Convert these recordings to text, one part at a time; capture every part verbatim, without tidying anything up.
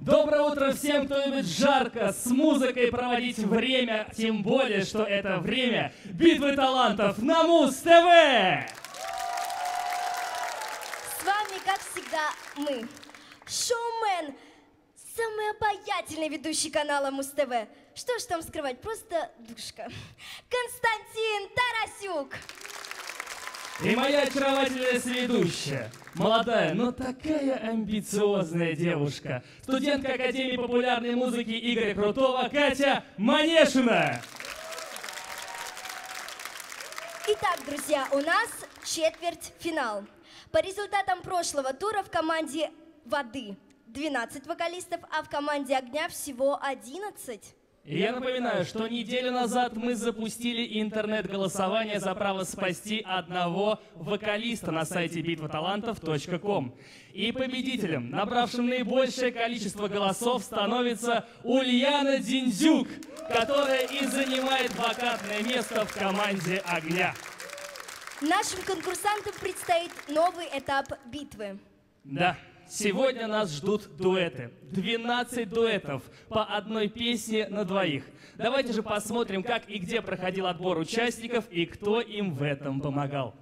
Доброе утро всем, кто любит жарко с музыкой проводить время, тем более, что это время битвы талантов на Муз-ТВ! С вами, как всегда, мы, шоумен, самый обаятельный ведущий канала Муз-ТВ. Что ж там скрывать, просто душка. Константин Тарасюк. И моя очаровательная соведущая, молодая, но такая амбициозная девушка, студентка Академии популярной музыки Игоря Крутого Катя Манешина. Итак, друзья, у нас четвертьфинал. По результатам прошлого тура в команде «Воды» двенадцать вокалистов, а в команде «Огня» всего одиннадцать. И я напоминаю, что неделю назад мы запустили интернет-голосование за право спасти одного вокалиста на сайте битва талантов точка ком. И победителем, набравшим наибольшее количество голосов, становится Ульяна Диндзюк, которая и занимает вакантное место в команде «Огня». Нашим конкурсантам предстоит новый этап битвы. Да. Сегодня нас ждут дуэты. двенадцать дуэтов по одной песне на двоих. Давайте же посмотрим, как и где проходил отбор участников и кто им в этом помогал.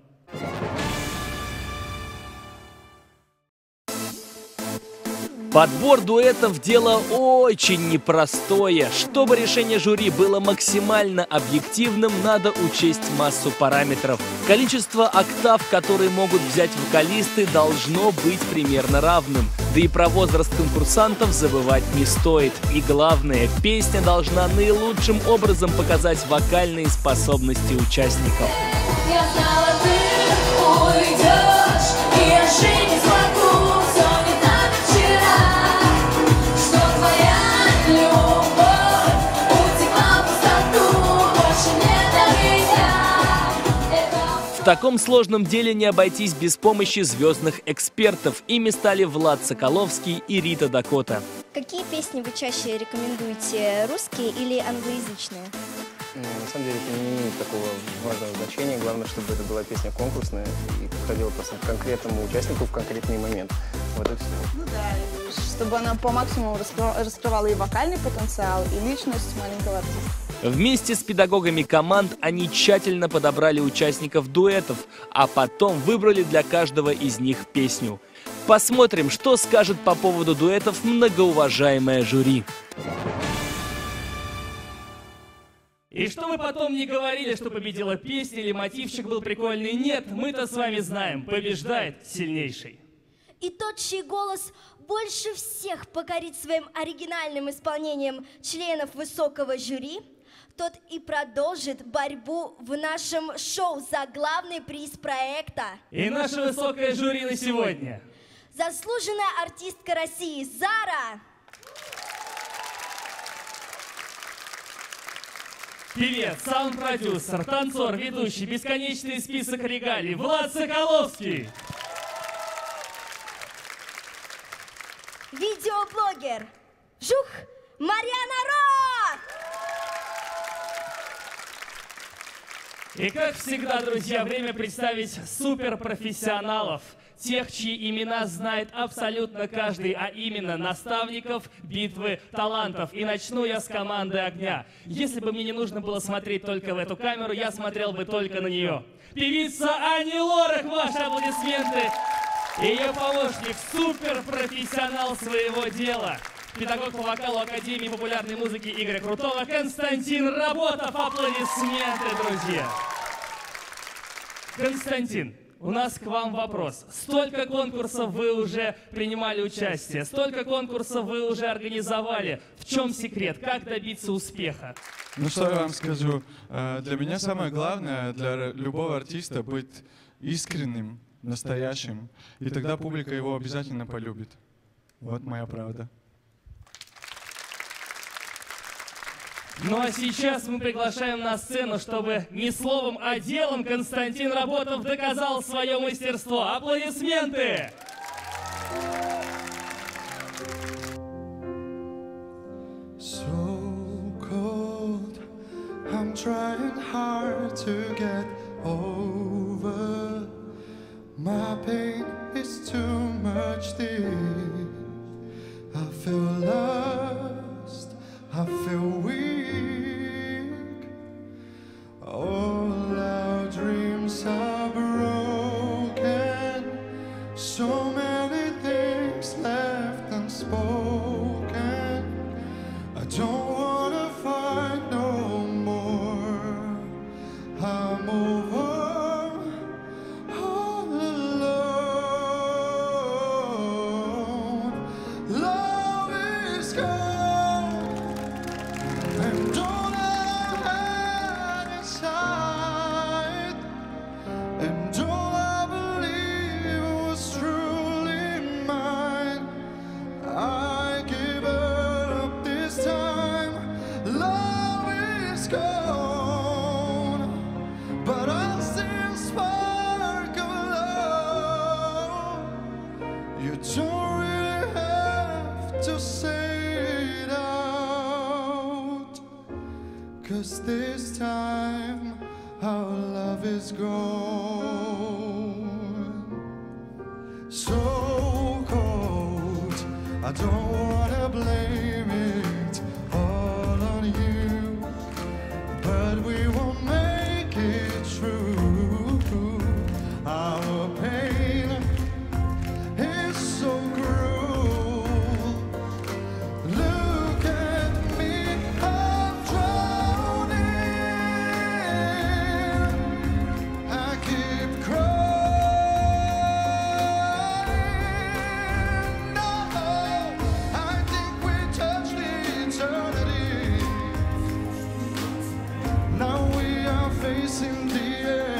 Подбор дуэтов – дело очень непростое. Чтобы решение жюри было максимально объективным, надо учесть массу параметров. Количество октав, которые могут взять вокалисты, должно быть примерно равным. Да и про возраст конкурсантов забывать не стоит. И главное, песня должна наилучшим образом показать вокальные способности участников. Я знала, ты уйдешь, и я жить не смогу, все не так вчера, что твоя любовь утекла в пустоту, больше нет меня. Это... В таком сложном деле не обойтись без помощи звездных экспертов. Ими стали Влад Соколовский и Рита Дакота. Какие песни вы чаще рекомендуете, русские или англоязычные? На самом деле это не имеет такого важного значения. Главное, чтобы это была песня конкурсная и подходила просто к конкретному участнику в конкретный момент. Вот и все. Ну да, чтобы она по максимуму раскрывала и вокальный потенциал, и личность маленького артиста. Вместе с педагогами команд они тщательно подобрали участников дуэтов, а потом выбрали для каждого из них песню. Посмотрим, что скажет по поводу дуэтов многоуважаемое жюри. И что мы потом не говорили, что победила песня или мотивчик был прикольный, нет, мы-то с вами знаем, побеждает сильнейший. И тот, чей голос больше всех покорит своим оригинальным исполнением членов высокого жюри, тот и продолжит борьбу в нашем шоу за главный приз проекта. И наше высокое жюри на сегодня. Заслуженная артистка России Зара. Певец, саунд-продюсер, танцор, ведущий, бесконечный список регалий Влад Соколовский. Видеоблогер Жух Марьяна Ро. И как всегда, друзья, время представить суперпрофессионалов. Тех, чьи имена знает абсолютно каждый, а именно наставников битвы талантов. И начну я с команды «Огня». Если бы мне не нужно было смотреть только в эту камеру, я смотрел бы только на нее. Певица Ани Лорак, ваши аплодисменты. Ее помощник, суперпрофессионал своего дела. Педагог по вокалу Академии популярной музыки Игоря Крутого Константин Работов. Аплодисменты, друзья. Константин. У нас к вам вопрос. Столько конкурсов вы уже принимали участие, столько конкурсов вы уже организовали. В чем секрет? Как добиться успеха? Ну что я вам скажу? Для меня самое главное, для любого артиста, быть искренним, настоящим. И тогда публика его обязательно полюбит. Вот моя правда. Ну а сейчас мы приглашаем на сцену, чтобы не словом, а делом Константин Работов доказал свое мастерство. Аплодисменты! So cold, I'm trying hard to get over. My pain is too much deep. I feel like 'cause this time our love is gone. So cold, I don't wanna blame it all on you, but we won't make it true. Our pain is so cruel. Look at me, I'm drowning. I keep crying. No, I think we touched eternity. Now we are facing the end.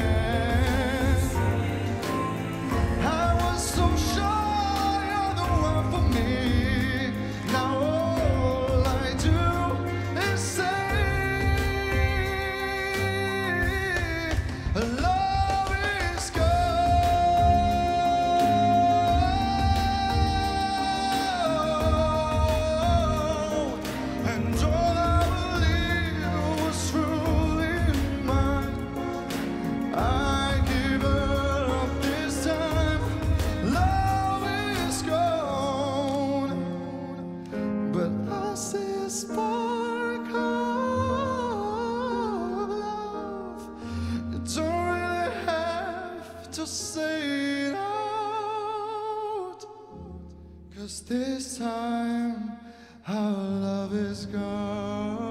I was so sure you're the one for me. Now all I do is say, love is gone, and all I believed was truly mine. I give up this time. Love is gone, but I see a spark of love. You don't really have to say it out, 'cause this time our love is gone.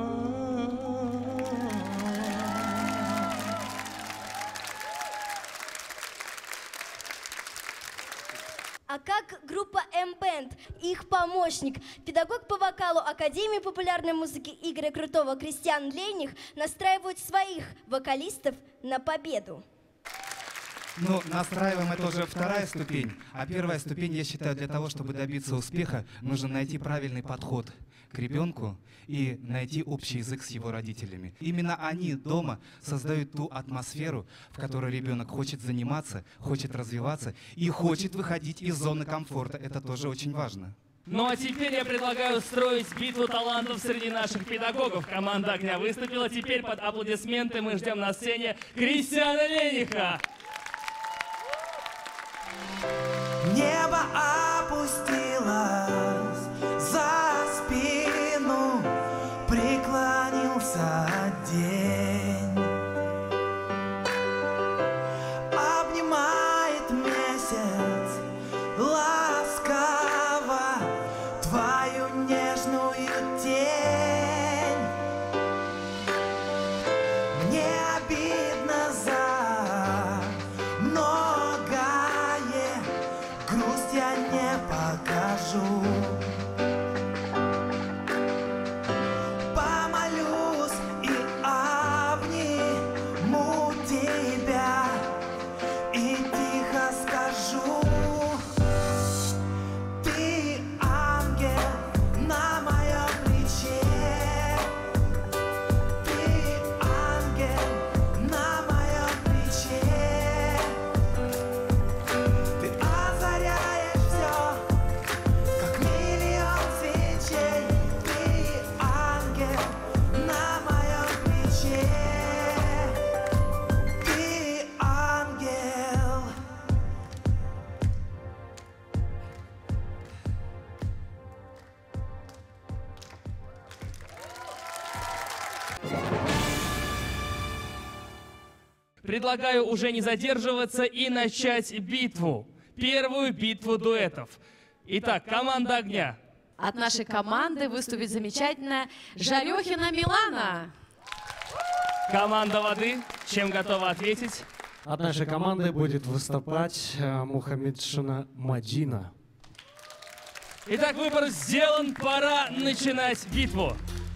А как группа M-Band, их помощник, педагог по вокалу Академии популярной музыки Игоря Крутого Кристиан Лених настраивают своих вокалистов на победу? Ну, настраиваем это уже вторая ступень. А первая ступень, я считаю, для того, чтобы добиться успеха, нужно найти правильный подход к ребенку и найти общий язык с его родителями. Именно они дома создают ту атмосферу, в которой ребенок хочет заниматься, хочет развиваться и хочет выходить из зоны комфорта. Это тоже очень важно. Ну а теперь я предлагаю устроить битву талантов среди наших педагогов. Команда «Огня» выступила. Теперь под аплодисменты мы ждем на сцене Кристиана Лениха. Небо опустилось за спину, преклонился день. Обнимает месяц ласково твою нежную тень. Мне обидно за многое, грусть я не покажу. Помолюсь и обниму тебя и тихо скажу: ты ангел на моем плече, ты ангел на моем плече. Ты озаряешь все, как миллион свечей. Ты ангел на моем плече. Ты ангел. Предлагаю уже не задерживаться и начать битву. Первую битву дуэтов. Итак, команда «Огня». От нашей команды выступит замечательная Жарехина Милана. Команда «Воды». Чем готова ответить? От нашей команды будет выступать э, Мухаммедшина Мадина. Итак, выбор сделан. Пора начинать битву.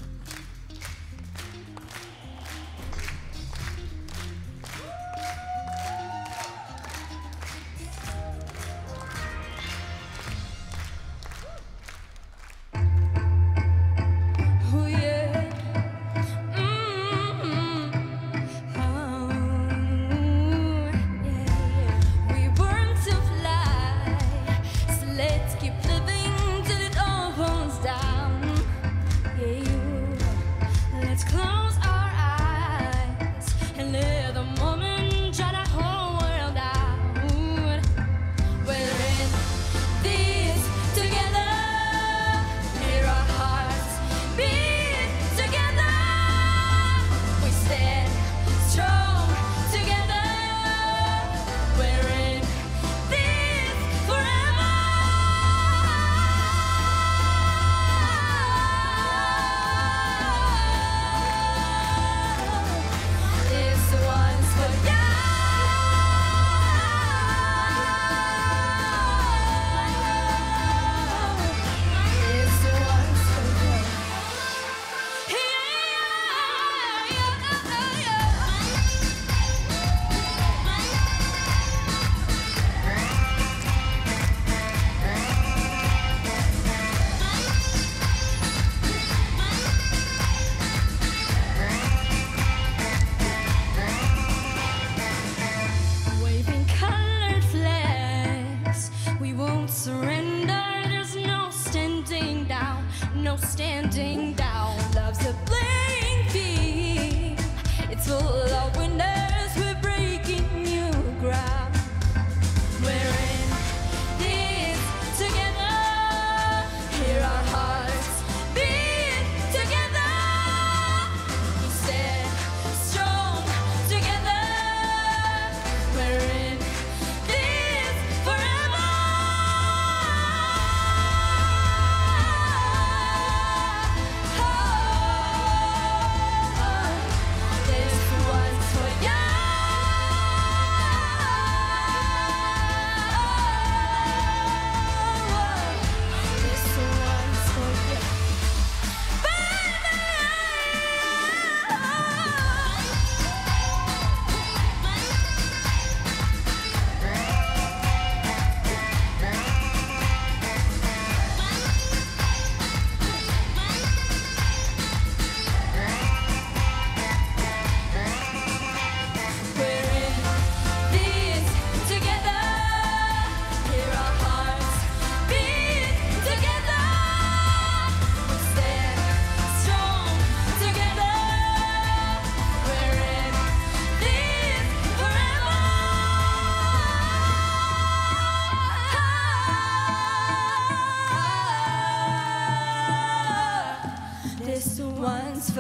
Oh yeah. Mm-hmm. Oh, yeah, yeah. We burn to fly, so let's keep living till it all falls down. Yeah, let's close our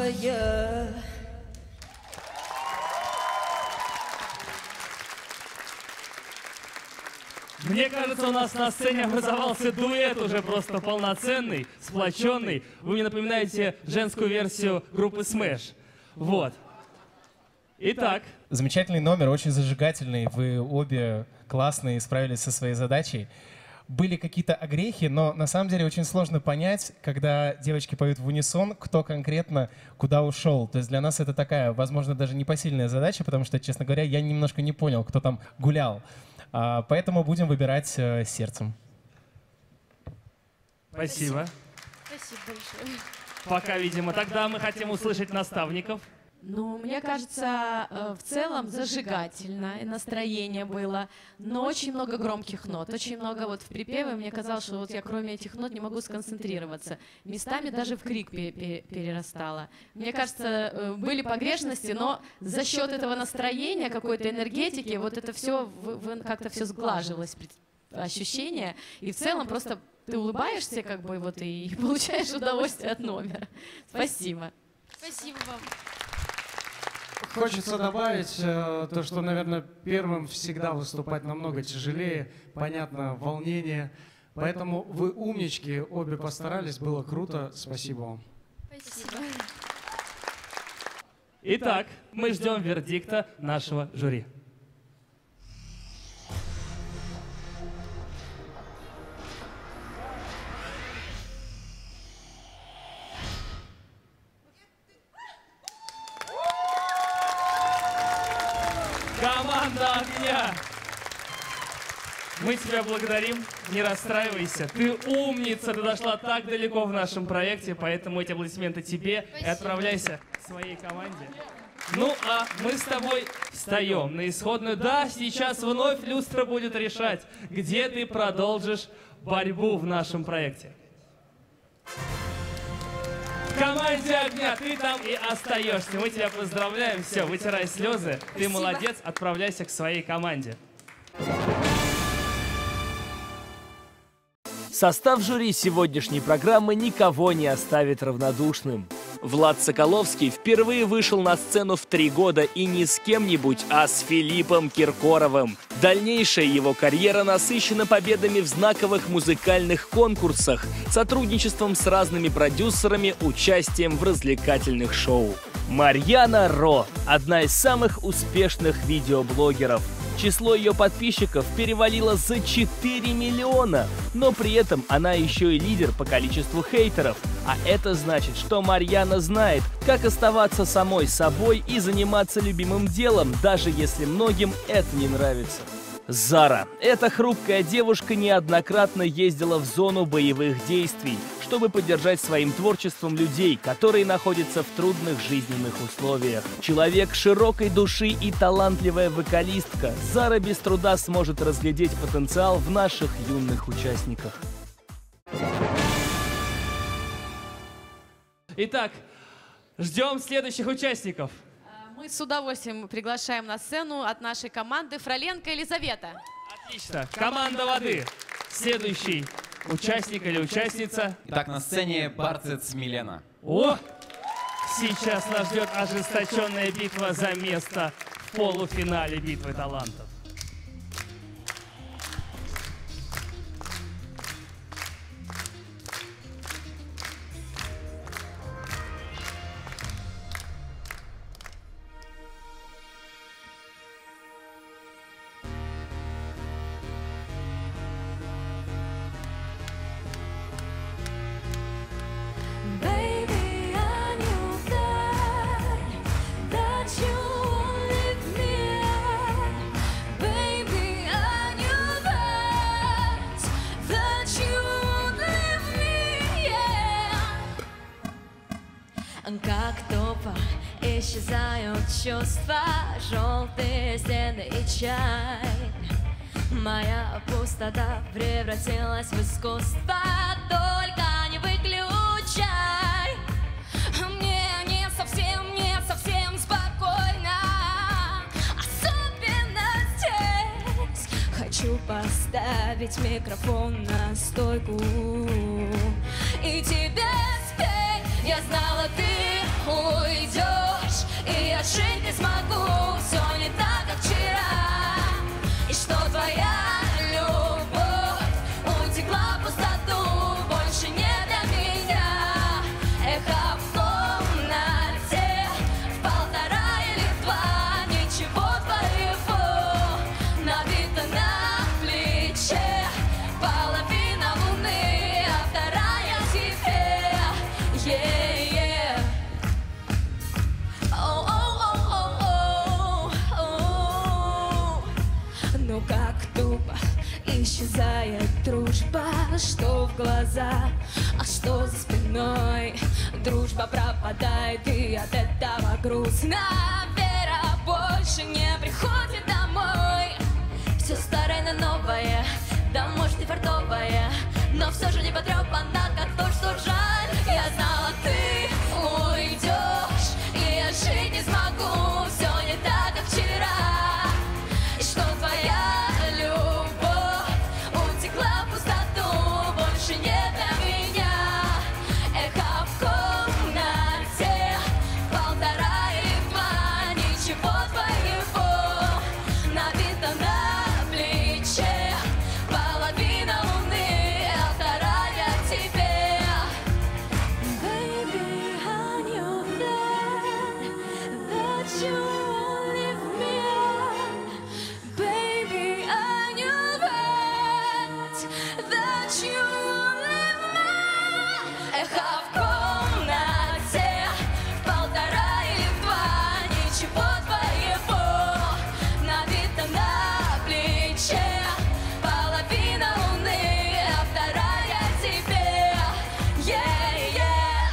новое. Мне кажется, у нас на сцене образовался дуэт уже просто полноценный, сплоченный. Вы мне напоминаете женскую версию группы Smash. Вот. Итак. Замечательный номер, очень зажигательный. Вы обе классные, справились со своей задачей. Были какие-то огрехи, но на самом деле очень сложно понять, когда девочки поют в унисон, кто конкретно куда ушел. То есть для нас это такая, возможно, даже непосильная задача, потому что, честно говоря, я немножко не понял, кто там гулял. А, поэтому будем выбирать э, сердцем. Спасибо. Спасибо большое. Пока, видимо. Тогда мы хотим услышать наставников. Ну, мне кажется, э, в целом зажигательно, и настроение было, но очень много громких нот, очень много вот в припеве. Мне казалось, что вот я кроме этих нот не могу сконцентрироваться. Местами даже в крик пе- пе- перерастало. Мне кажется, э, были погрешности, но за счет этого настроения, какой-то энергетики, вот это все как-то все сглаживалось, пред- ощущение. И в целом просто ты улыбаешься, как бы вот и получаешь удовольствие от номера. Спасибо. Спасибо вам. Хочется добавить э, то, что, наверное, первым всегда выступать намного тяжелее, понятно, волнение. Поэтому вы умнички, обе постарались, было круто. Спасибо вам. Спасибо. Итак, мы ждем вердикта нашего жюри. Команда огня! Мы тебя благодарим, не расстраивайся. Ты умница, ты дошла так далеко в нашем проекте, поэтому эти аплодисменты тебе. Спасибо. И отправляйся к своей команде. Ну, а мы с тобой встаем на исходную. Да, сейчас вновь люстра будет решать, где ты продолжишь борьбу в нашем проекте. В команде огня ты там и остаешься. Мы тебя поздравляем. Все, вытирай слезы. Ты Спасибо. молодец, отправляйся к своей команде. Состав жюри сегодняшней программы никого не оставит равнодушным. Влад Соколовский впервые вышел на сцену в три года и не с кем-нибудь, а с Филиппом Киркоровым. Дальнейшая его карьера насыщена победами в знаковых музыкальных конкурсах, сотрудничеством с разными продюсерами, участием в развлекательных шоу. Марьяна Ро – одна из самых успешных видеоблогеров. Число ее подписчиков перевалило за четыре миллиона, но при этом она еще и лидер по количеству хейтеров. А это значит, что Марьяна знает, как оставаться самой собой и заниматься любимым делом, даже если многим это не нравится. Зара. Эта хрупкая девушка неоднократно ездила в зону боевых действий, чтобы поддержать своим творчеством людей, которые находятся в трудных жизненных условиях. Человек широкой души и талантливая вокалистка, Зара без труда сможет разглядеть потенциал в наших юных участниках. Итак, ждем следующих участников. Мы с удовольствием приглашаем на сцену от нашей команды Фроленко Елизавета. Отлично. Команда воды. Следующий участник или участница. Итак, на сцене Барцец Милена. О! Сейчас нас ждет ожесточенная битва за место в полуфинале битвы талантов. Baby, I knew that, that you won't leave me. Baby, I knew that, that you won't leave me. Yeah. Как топа исчезают чувства, желтые стены и чай. Моя пустота превратилась в искусство, только не выключай. Мне не совсем, не совсем спокойно, особенно здесь. Хочу поставить микрофон на стойку и тебе спеть. Я знала, ты уйдешь, и я жить не смогу. Все не так, как вчера. И что твоя любовь утекла в пустоту, больше не для меня. Эхо в комнате в полтора или в два, ничего твоего набито на плече. Половина луны, а вторая тебе. Yeah, yeah. О-о-о-о-о. Ну как тупо исчезает дружба, что в глаза, а что за спиной. Дружба пропадает, и от этого грустно. Вера больше не приходит домой. Все старое на новое, да может и фартовое, но все же не потрепано, как то, что жаль. Я знала, ты уйдешь, и я жить не смогу. Все не так, как вчера. И что твоя любовь утекла в пустоту, больше не для меня. Эхо в комнате полтора или два, ничего твоего набито на плече. Половина луны, а вторая тебе. Baby, I knew that, that you won't leave me out. Baby, I knew that, that you won't leave me. Эхо в комнате полтора или в два, ничего твоего набито на плече. Половина луны, а вторая тебе. Yeah, yeah.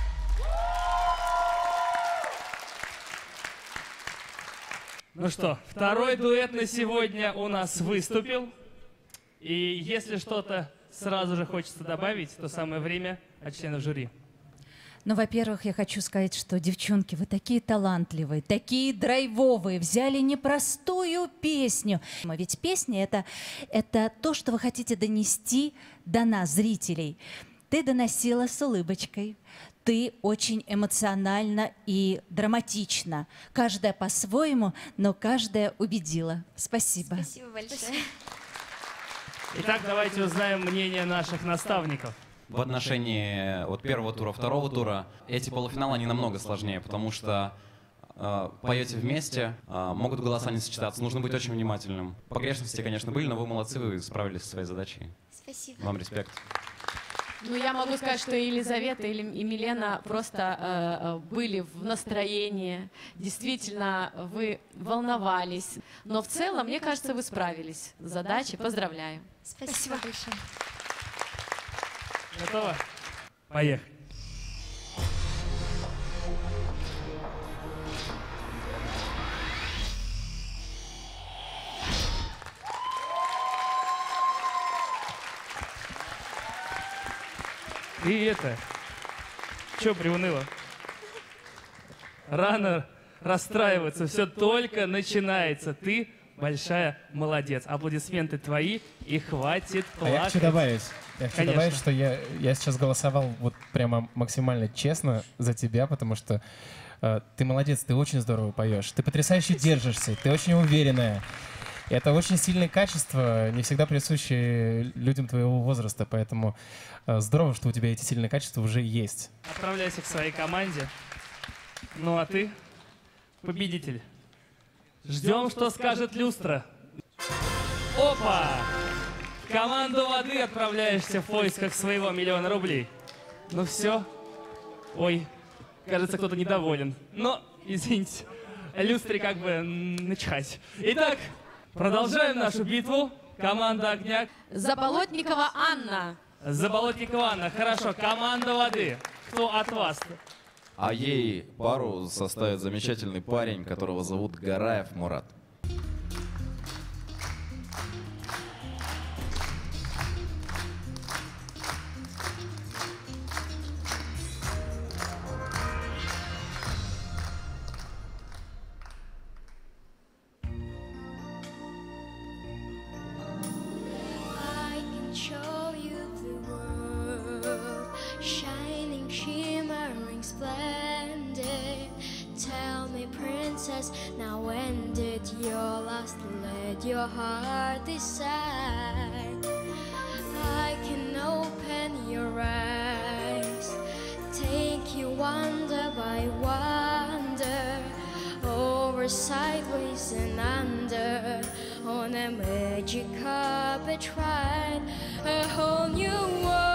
Ну что, второй дуэт на сегодня у нас выступил. И если что-то сразу же хочется добавить, то самое время от членов жюри. Ну, во-первых, я хочу сказать, что, девчонки, вы такие талантливые, такие драйвовые, взяли непростую песню. Ведь песня это, — это то, что вы хотите донести до нас, зрителей. Ты доносила с улыбочкой, ты очень эмоционально и драматично. Каждая по-своему, но каждая убедила. Спасибо. Спасибо большое. Итак, давайте узнаем мнение наших наставников. В отношении от первого тура, второго тура эти полуфиналы, они намного сложнее, потому что э, поете вместе, э, могут голоса не сочетаться, нужно быть очень внимательным. Погрешности, конечно, были, но вы молодцы, вы справились со своей задачей. Спасибо. Вам респект. Ну, я могу сказать, что и Елизавета, и Милена просто э, были в настроении. Действительно, вы волновались. Но в целом, мне кажется, вы справились с задачей. Поздравляю. Спасибо большое. Готово? Поехали. Ты это, чё приуныла? Рано расстраиваться, все только начинается. Ты большая молодец. Аплодисменты твои, и хватит А плакать. я хочу добавить, я хочу Конечно. добавить, что я, я сейчас голосовал вот прямо максимально честно за тебя, потому что э, ты молодец, ты очень здорово поешь, ты потрясающе держишься, ты очень уверенная. И это очень сильные качества, не всегда присущие людям твоего возраста, поэтому э, здорово, что у тебя эти сильные качества уже есть. Отправляйся к своей команде. Ну а ты, победитель. Ждем, что скажет люстра. Опа! В команду воды отправляешься в поисках своего миллиона рублей. Ну все. Ой, кажется, кто-то недоволен. Но, извините, люстре как бы начхать. Итак, продолжаем нашу битву. Команда огня. Заболотникова Анна. Заболотникова Анна. Хорошо, команда воды. Кто от вас? А ей пару составит замечательный парень, которого зовут Гараев Мурат. I can show you the world, shining, shimmering. princess. Now when did you last let your heart decide? I can open your eyes, take you wonder by wonder, over, sideways and under, on a magic carpet ride, a whole new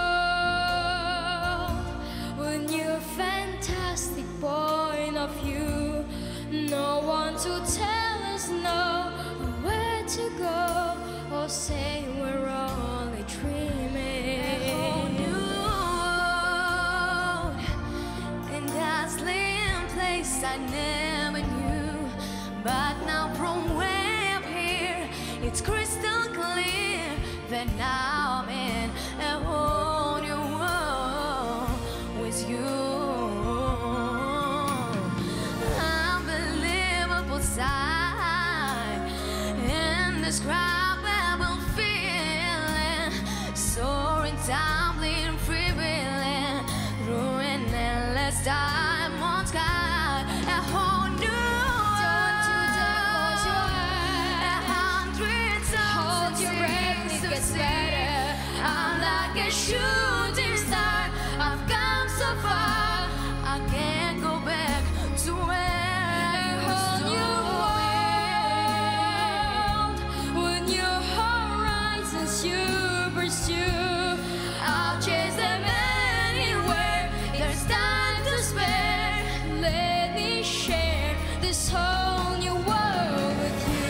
world, a new fantastic point of view. No one to tell us no, where to go, or say we're only dreaming. A whole new world, and dazzling place I never knew. But now from where I'm here, it's crystal clear that now I'm in a whole new world with you. Unbelievable sight, indescribable feeling, soaring, tumbling, freewheeling through an endless diamond sky. A whole new I'm like a shooting star. I've come so far, I can't go back to where I used to be. When your horizons you pursue, I'll chase them anywhere. There's time to spare. Let me share this whole new world with you.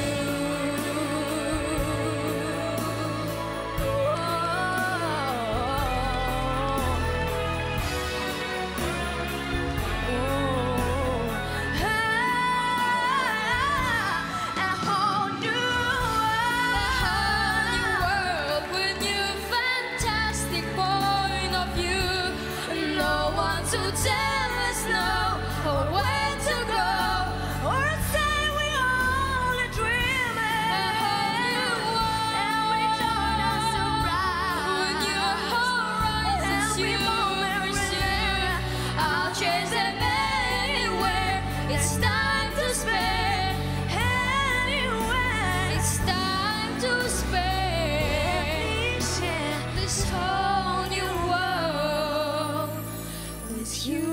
To tell us no, or where to go, or say we only dreaming. And we turn us around when your horizons you pursue. I'll chase them anywhere. It's time to spare. Anywhere, it's time to spare. Share this whole new world with you.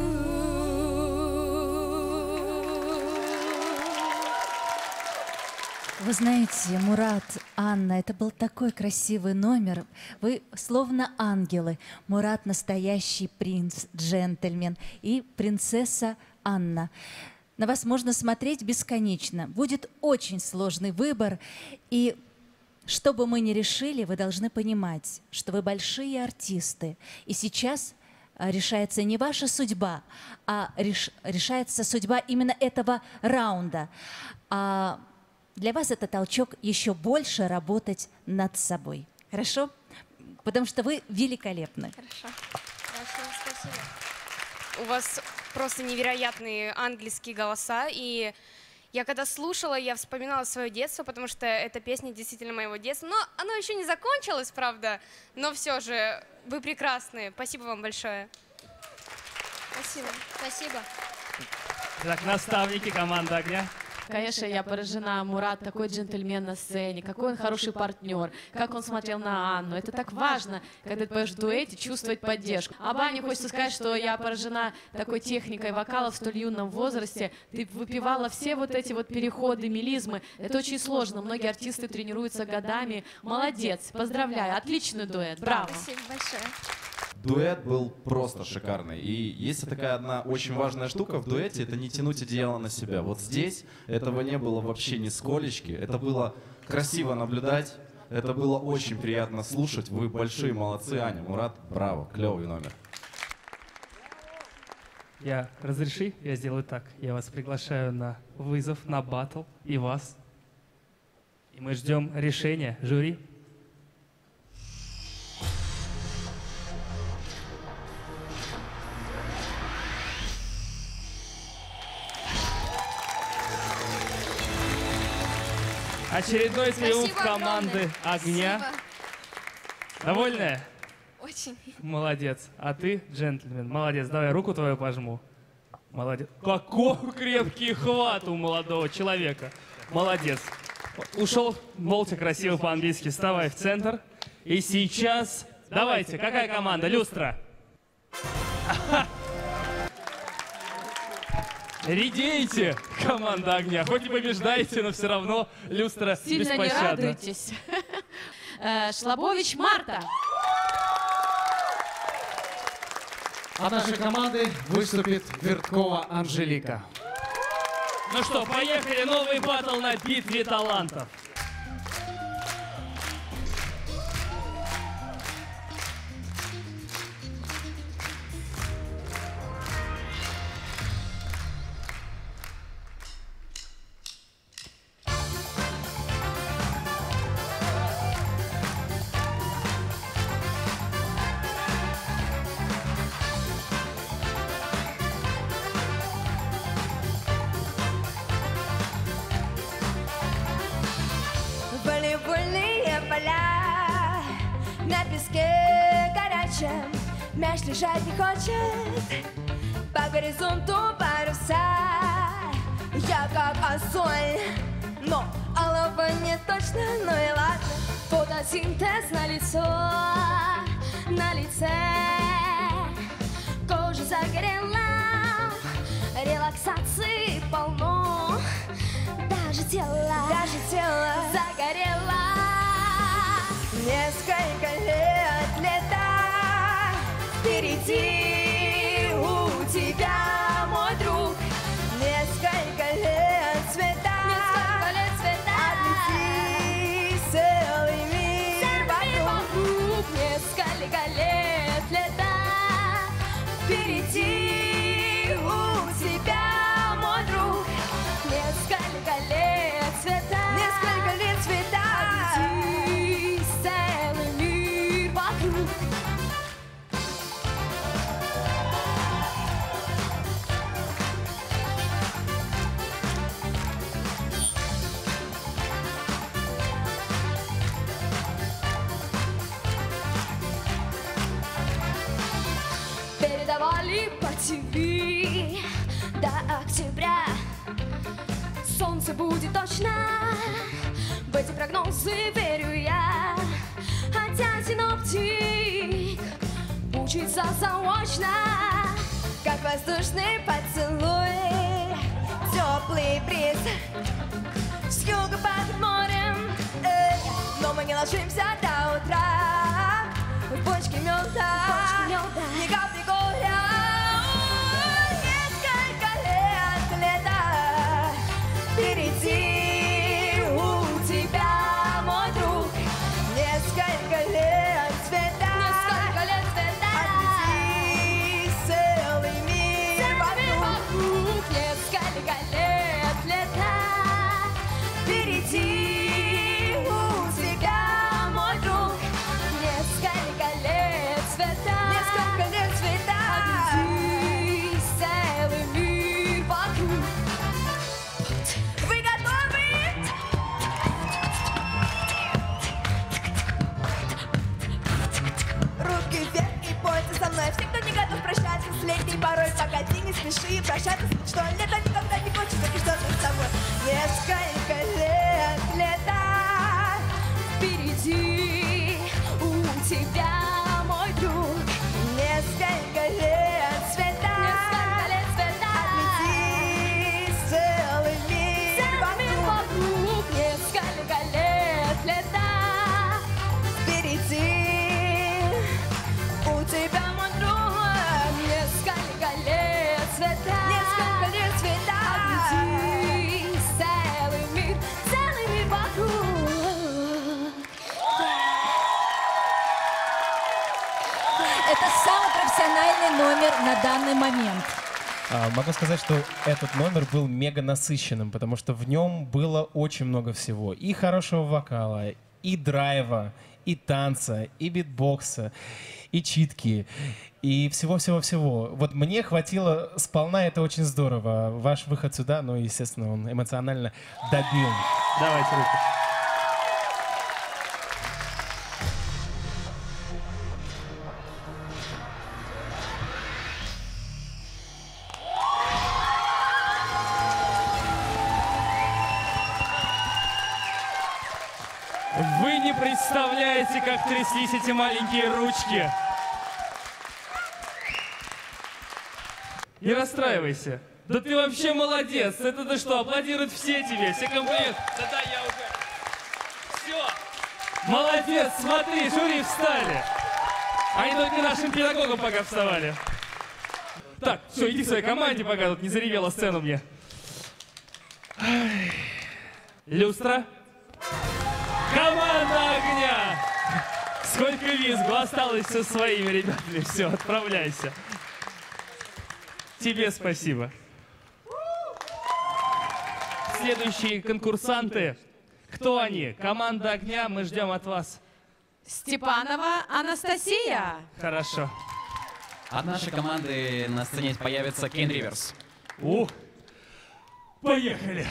Вы знаете, Мурат, Анна, это был такой красивый номер. Вы словно ангелы. Мурат — настоящий принц, джентльмен, и принцесса Анна. На вас можно смотреть бесконечно. Будет очень сложный выбор. И что бы мы ни решили, вы должны понимать, что вы большие артисты. И сейчас решается не ваша судьба, а реш, решается судьба именно этого раунда. А для вас это толчок еще больше работать над собой. Хорошо? Потому что вы великолепны. Хорошо. Большое спасибо. У вас просто невероятные ангельские голоса. И я когда слушала, я вспоминала свое детство, потому что эта песня действительно моего детства. Но оно еще не закончилось, правда. Но все же вы прекрасные. Спасибо вам большое. Спасибо. Спасибо. Так, наставники команды «Огня». Конечно, я поражена. Мурат такой джентльмен на сцене, какой он хороший партнер, как он смотрел на Анну. Это так важно, когда ты поешь в дуэте, чувствовать поддержку. А Бане хочется сказать, что я поражена такой техникой вокала в столь юном возрасте. Ты выпивала все вот эти вот переходы, мелизмы. Это очень сложно. Многие артисты тренируются годами. Молодец, поздравляю, отличный дуэт, браво. Спасибо большое. Дуэт был просто шикарный. И есть такая одна очень важная штука в дуэте — это не тянуть одеяло на себя. Вот здесь этого не было вообще нисколечки. Это было красиво наблюдать, это было очень приятно слушать. Вы большие молодцы, Аня, Мурат, браво, клевый номер. Я разреши, я сделаю так. Я вас приглашаю на вызов, на баттл, и вас. И мы ждем решения жюри. Очередной триумф Спасибо команды «Огня». Спасибо. Довольная? Очень. Молодец. А ты, джентльмен, молодец. Давай руку твою пожму. Молодец. Какой крепкий хват у молодого человека. Молодец. Ушел молча, красиво по-английски. Вставай в центр. И сейчас... Давайте, какая команда? Люстра. Редейте, команда огня. Хоть и побеждаете, но все равно люстра Сильно не беспощадна. радуйтесь. Э, Шлабович Марта. От нашей команды выступит Верткова Анжелика. Ну что, поехали. Новый баттл на битве талантов. Волейбольные поля на песке горячем, мяч лежать не хочет, по горизонту паруса. Я как Ассоль, но алова не точно, ну и ладно. Фотосинтез на лицо, на лице, кожа загорела, релаксации полно. Даже тело, даже тело загорело. Несколько лет лета впереди у тебя, мой друг. Несколько лет цвета, несколько лет цвета. Облети целый мир вокруг. Несколько лет лета впереди у тебя, мой друг. Несколько лет цвета, несколько лет цвета. Обойди целый мир вокруг. Передавали по ТВ до октября. Солнце будет точно, в эти прогнозы верю я. Хотя синоптик учится заочно, как воздушный поцелуй, теплый бриз с юга под морем. Эй, но мы не ложимся до утра в бочке меда, ни капли горя. Несколько лет лета впереди у тебя, мой друг. Несколько лет цвета, несколько лет цвета. Обойди целый мир вокруг. Несколько лет лета впереди у тебя, мой друг. Несколько лет цвета, несколько лет цвета. Обойди целый мир вокруг. Вы готовы? Руки вверх и пойте со мной. Все, кто не готов прощаться с летней порой, погоди, не спеши прощаться, что лето никогда не кончится и ждет с собой. Несколько лет лета впереди у тебя, мой друг. Несколько лет цвета, несколько лет цвета. Обойди целый мир вокруг. Несколько лет лета впереди у тебя, мой друг. Несколько лет цвета, несколько лет цвета. Обойди целый мир, целый мир вокруг. Это самый профессиональный номер на данный момент. А, Могу сказать, что этот номер был мега насыщенным, потому что в нем было очень много всего. И хорошего вокала, и драйва, и танца, и битбокса, и читки, и всего-всего-всего. Вот мне хватило сполна, это очень здорово. Ваш выход сюда, ну, естественно, он эмоционально добил. Давайте руку. не представляете, как тряслись эти маленькие ручки. Не расстраивайся. Да ты вообще молодец. Это ты что, аплодируют все тебе, все комплименты. Да-да, я уже... Все. Молодец, смотри, жюри встали. Они только нашим педагогам пока вставали. Так, все, иди к своей команде, пока тут не заревела сцену мне. Ай. Люстра. Команда огня. Сколько визгу, осталось со своими ребятами. Все, отправляйся. Тебе спасибо. Следующие конкурсанты. Кто они? Команда огня, мы ждем от вас. Степанова Анастасия. Хорошо. От нашей команды на сцене появится Кейн Риверс. У, поехали.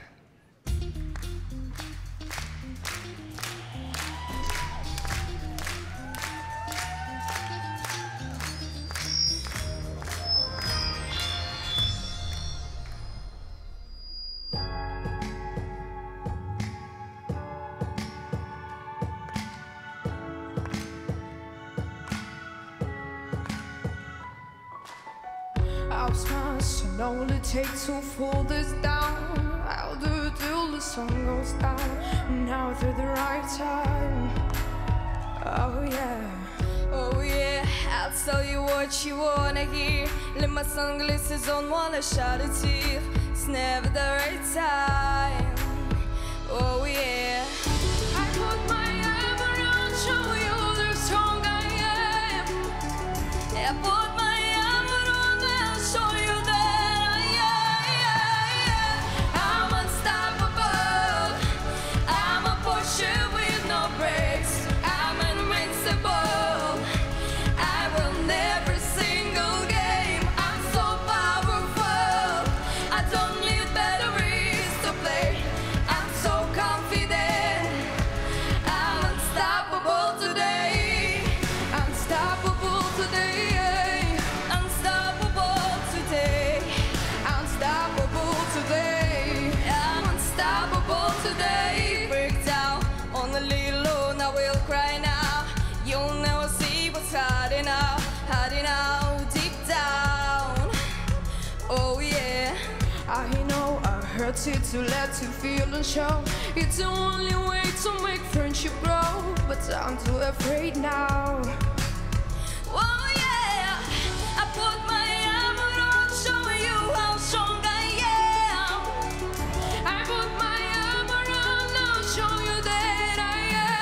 I'll smash and only take to pull this down. I'll do it till the sun goes down. Now through the right time. Oh yeah. Oh yeah, I'll tell you what you wanna hear. Leave my sunglasses on, wanna shout it to you. It's never the right time. Oh yeah. I put my armor on, show you how strong I am. I put my armor on, I'll show you that I am. I'm unstoppable. I'm a Porsche with no brakes. I'm invincible. I will never single game. I'm so powerful. I don't need batteries to play. I'm so confident. I'm unstoppable today. Unstoppable today. Unstoppable today. Unstoppable today. I'm unstoppable today. Break down on a little low, I will cry now. You'll never see what's hiding out, hiding out deep down. Oh yeah. I know I hurt it to let you feel and show. It's the only way to make friendship grow. But I'm too afraid now. Oh yeah. I put my armor on, show you how strong I am. I put my armor on, I'll show you that I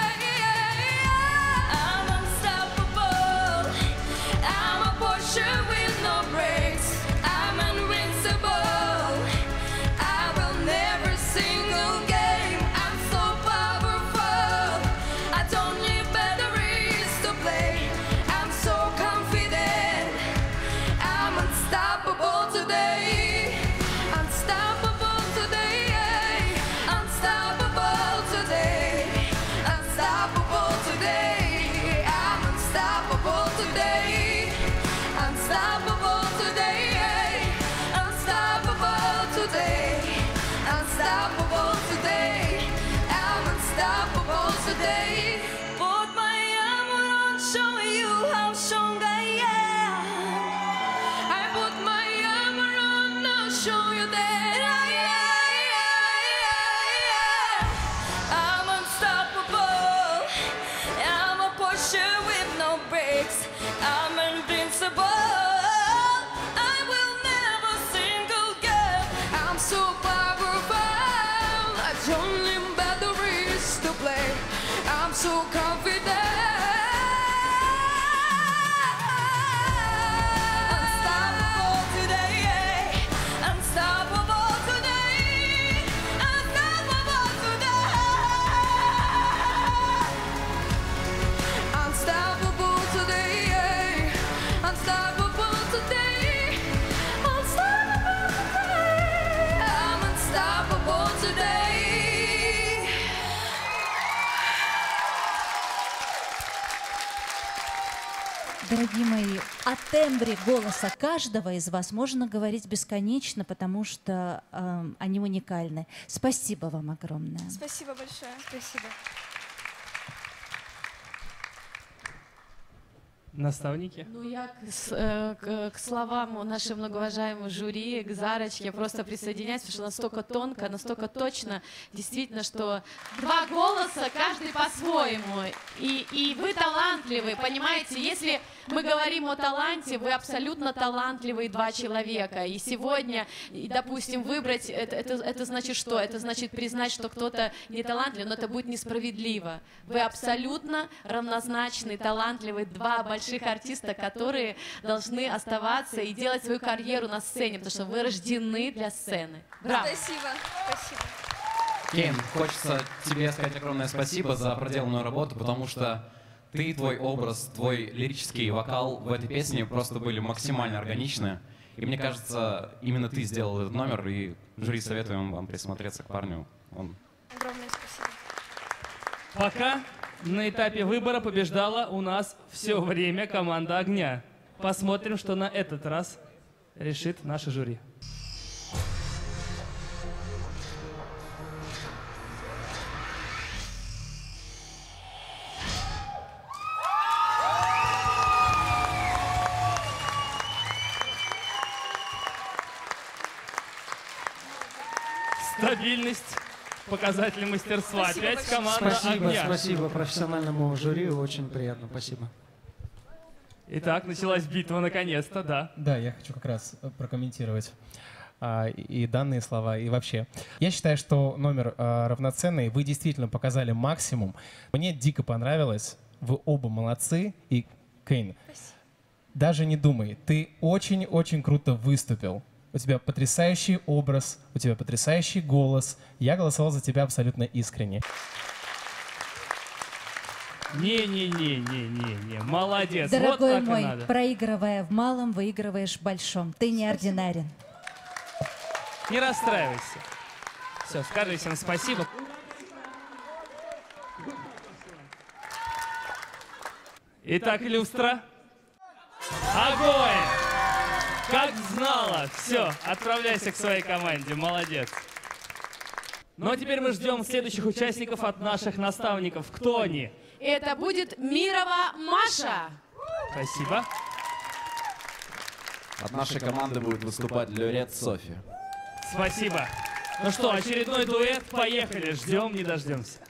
I'm unstoppable. I'm a Porsche with no brakes. I'm invincible. I will never single game. I'm so powerful. I don't need batteries to play. I'm so confident. I'm unstoppable today. Unstoppable today. Unstoppable today. Unstoppable today. I'm unstoppable today. Unstoppable today. Unstoppable today. Unstoppable today. I'm unstoppable today. Put my armor on, show you how strong I am. I put my armor on, I'll show you that I I'm unstoppable. I'm a Porsche with no brakes. I'm invincible. I will never single girl. I'm so powerful. I don't need batteries to play. I'm so confident. Unstoppable today. Unstoppable today. Unstoppable today. Unstoppable today. Unstoppable today. Unstoppable today. I'm unstoppable today. Дорогие мои, о тембре голоса каждого из вас можно говорить бесконечно, потому что э, они уникальны. Спасибо вам огромное. Спасибо большое. Спасибо. Наставники? Ну, я к, с- э, к- к словам нашей многоуважаемой жюри, к Зарочке просто присоединяюсь, потому что настолько тонко, настолько точно, действительно, что два голоса, каждый по-своему. И, и вы талантливы, понимаете? Если мы говорим о таланте, вы абсолютно талантливые два человека. И сегодня, и, допустим, выбрать, это, это, это значит что? Это значит признать, что кто-то не талантлив, но это будет несправедливо. Вы абсолютно равнозначные, талантливые два больших артиста, которые должны оставаться и делать свою карьеру на сцене, потому что вы рождены для сцены. Браво! Спасибо. Спасибо. Кейн, хочется тебе сказать огромное спасибо за проделанную работу, потому что ты, твой образ, твой лирический вокал в этой песне просто были максимально органичны. И мне кажется, именно ты сделал этот номер, и жюри советуем вам присмотреться к парню. Он... Огромное спасибо. Пока на этапе выбора побеждала у нас все время команда «Огня». Посмотрим, что на этот раз решит наше жюри. Стабильность, показатель мастерства. Спасибо Опять большое. команда Спасибо, «Огня». спасибо профессиональному жюри, очень приятно, спасибо. Итак, началась битва наконец-то, да. Да, я хочу как раз э, прокомментировать а, и данные слова, и вообще. Я считаю, что номер а, равноценный. Вы действительно показали максимум. Мне дико понравилось. Вы оба молодцы. И, Кейн, даже не думай. Ты очень-очень круто выступил. У тебя потрясающий образ, у тебя потрясающий голос. Я голосовал за тебя абсолютно искренне. Не-не-не-не-не-не, молодец. Вот Дорогой так и мой, надо. проигрывая в малом, выигрываешь в большом. Ты неординарен. Не расстраивайся. Все, скажи всем спасибо. Итак, люстра. Огонь! Как знала. Все, отправляйся к своей команде. Молодец. Ну а теперь мы ждем следующих участников от наших наставников. Кто они? Это будет Мирова Маша. Спасибо. От нашей команды будет выступать Лёрет Софи. Спасибо. Ну что, очередной дуэт. Поехали. Ждем, не дождемся.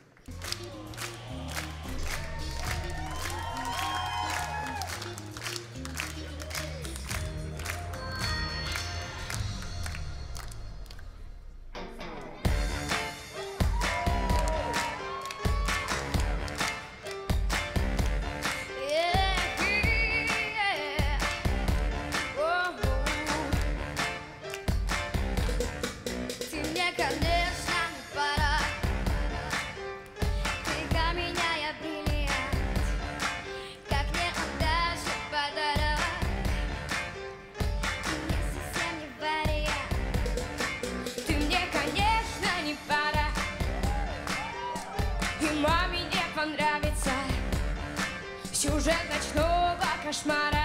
Ты мне, конечно, не пора. Ты для меня я бриллиант, как мне удача подарок. Ты мне совсем не вариант. Ты мне, конечно, не пара. И маме не понравится сюжет ночного кошмара.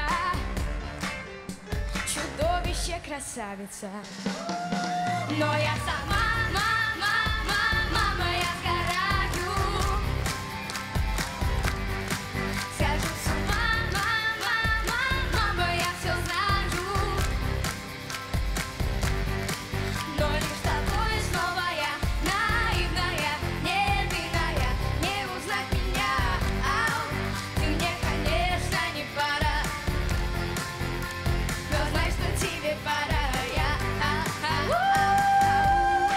Чудовище, красавица. Но я сама, мама, мама, мама, я сгораю. Схожу с ума, мама, мама, мама, я все знаю. Но лишь с тобой снова я наивная, невинная, не узнать меня. Ау, ты мне, конечно, не пара. Но знай, что тебе пора. Я, а, а, а.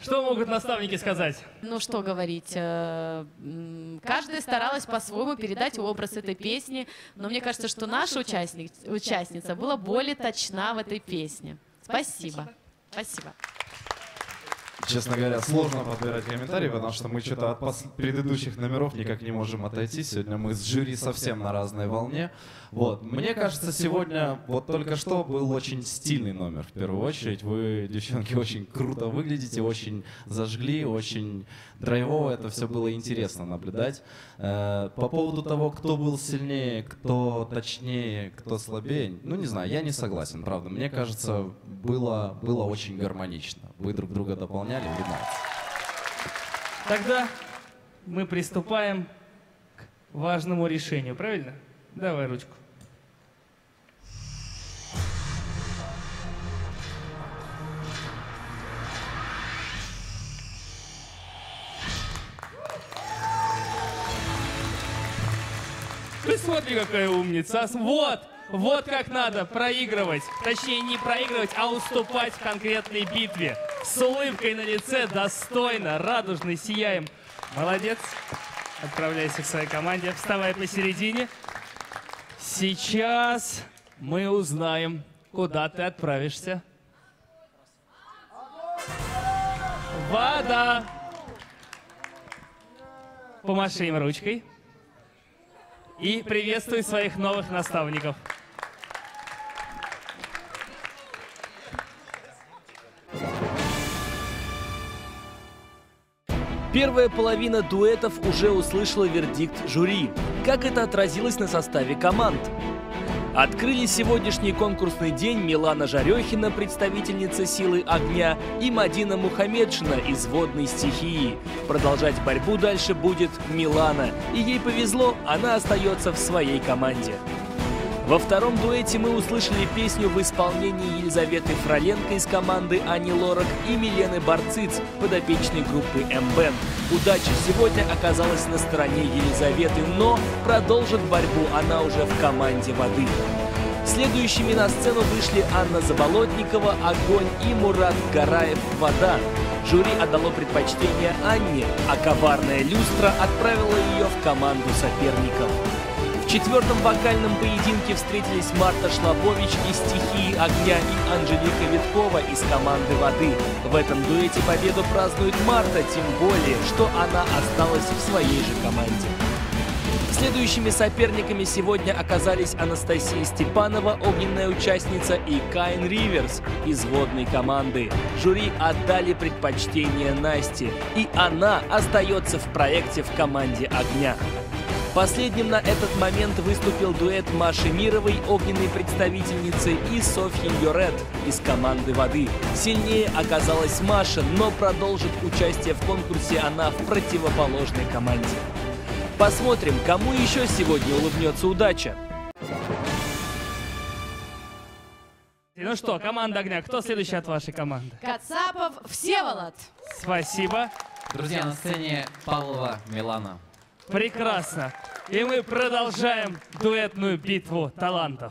Что могут наставники сказать? Ну что говорить, э, м, каждая старалась по-своему передать образ этой песни, но мне кажется, что наша участник, участница была более точна в этой песне. Спасибо. Спасибо. Честно говоря, сложно подбирать комментарии, потому что мы что-то от пос- предыдущих номеров никак не можем отойти. Сегодня мы с жюри совсем на разной волне. Вот. Мне кажется, сегодня вот только что был очень стильный номер, в первую очередь. Вы, девчонки, очень круто выглядите, очень зажгли, очень драйвово. Это все было интересно наблюдать. Э, По поводу того, кто был сильнее, кто точнее, кто слабее, ну не знаю, я не согласен, правда. Мне кажется, было, было очень гармонично. Вы друг друга дополняли, вы молодцы. Тогда мы приступаем к важному решению, правильно? Давай ручку. Ты смотри, какая умница. Вот, вот как надо проигрывать. Точнее, не проигрывать, а уступать в конкретной битве. С улыбкой на лице, достойно, радужно сияем. Молодец. Отправляйся к своей команде. Вставай посередине. Сейчас мы узнаем, куда ты отправишься. Вода. Помаши им ручкой. И приветствуй своих новых наставников. Первая половина дуэтов уже услышала вердикт жюри. Как это отразилось на составе команд? Открыли сегодняшний конкурсный день Милана Жарехина, представительница «Силы огня», и Мадина Мухамедшина из «Водной стихии». Продолжать борьбу дальше будет Милана, и ей повезло, она остается в своей команде. Во втором дуэте мы услышали песню в исполнении Елизаветы Фроленко из команды Ани Лорак и Милены Барциц, подопечной группы М-Бенд. Удача сегодня оказалась на стороне Елизаветы, но продолжит борьбу она уже в команде «Воды». Следующими на сцену вышли Анна Заболотникова, «Огонь» и Мурат Гараев, «Вода». Жюри отдало предпочтение Анне, а коварная люстра отправила ее в команду соперников. В четвертом вокальном поединке встретились Марта Шлапович из «Стихии огня» и Анжелика Виткова из команды «Воды». В этом дуэте победу празднует Марта, тем более, что она осталась в своей же команде. Следующими соперниками сегодня оказались Анастасия Степанова, огненная участница, и Каин Риверс из «Водной» команды. Жюри отдали предпочтение Насте, и она остается в проекте в команде «Огня». Последним на этот момент выступил дуэт Маши Мировой, огненной представительницы, и Софьи Йорет из команды «Воды». Сильнее оказалась Маша, но продолжит участие в конкурсе она в противоположной команде. Посмотрим, кому еще сегодня улыбнется удача. Ну что, команда «Огня», кто следующий от вашей команды? Кацапов Всеволод. Спасибо. Друзья, на сцене Павлова Милана. Прекрасно. И мы продолжаем дуэтную битву талантов.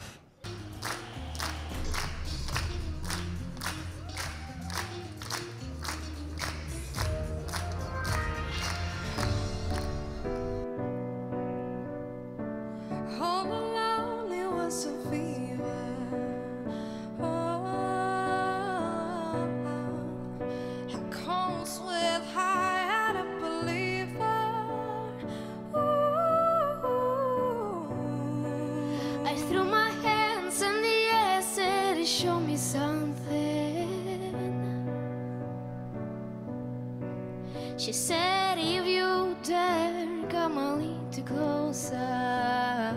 All alone it was a fever. Oh, it comes with high and a believer. I threw my hands in the air, said, show me something. She said, if you dare, come a little closer.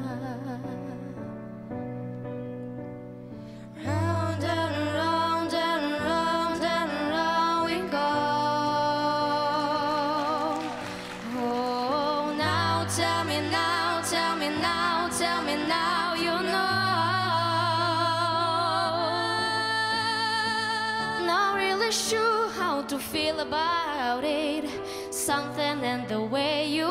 Round and round and round and round we go. Oh, now tell me now, tell me now, tell me now, you know. Not really sure how to feel about it. Something in the way you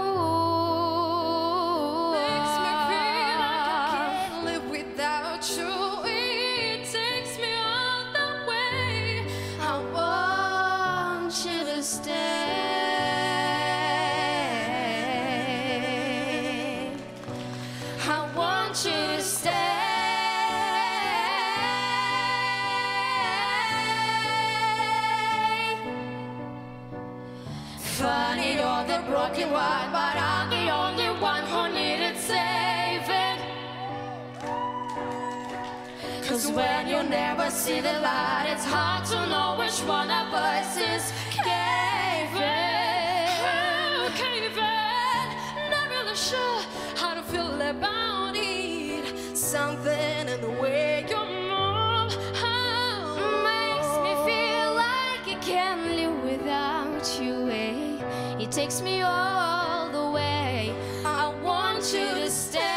move Makes me feel like I can't live without you. It takes me all the way. I want Funny, you're the broken one, but I'm the only one who needed saving. Cause when you never see the light, it's hard to know which one of us is caving. Oh, caving. Not really sure how to feel about it. Something in the way you move oh, makes me feel like I can't live without you. Eh? It takes me all the way. I want you to stay.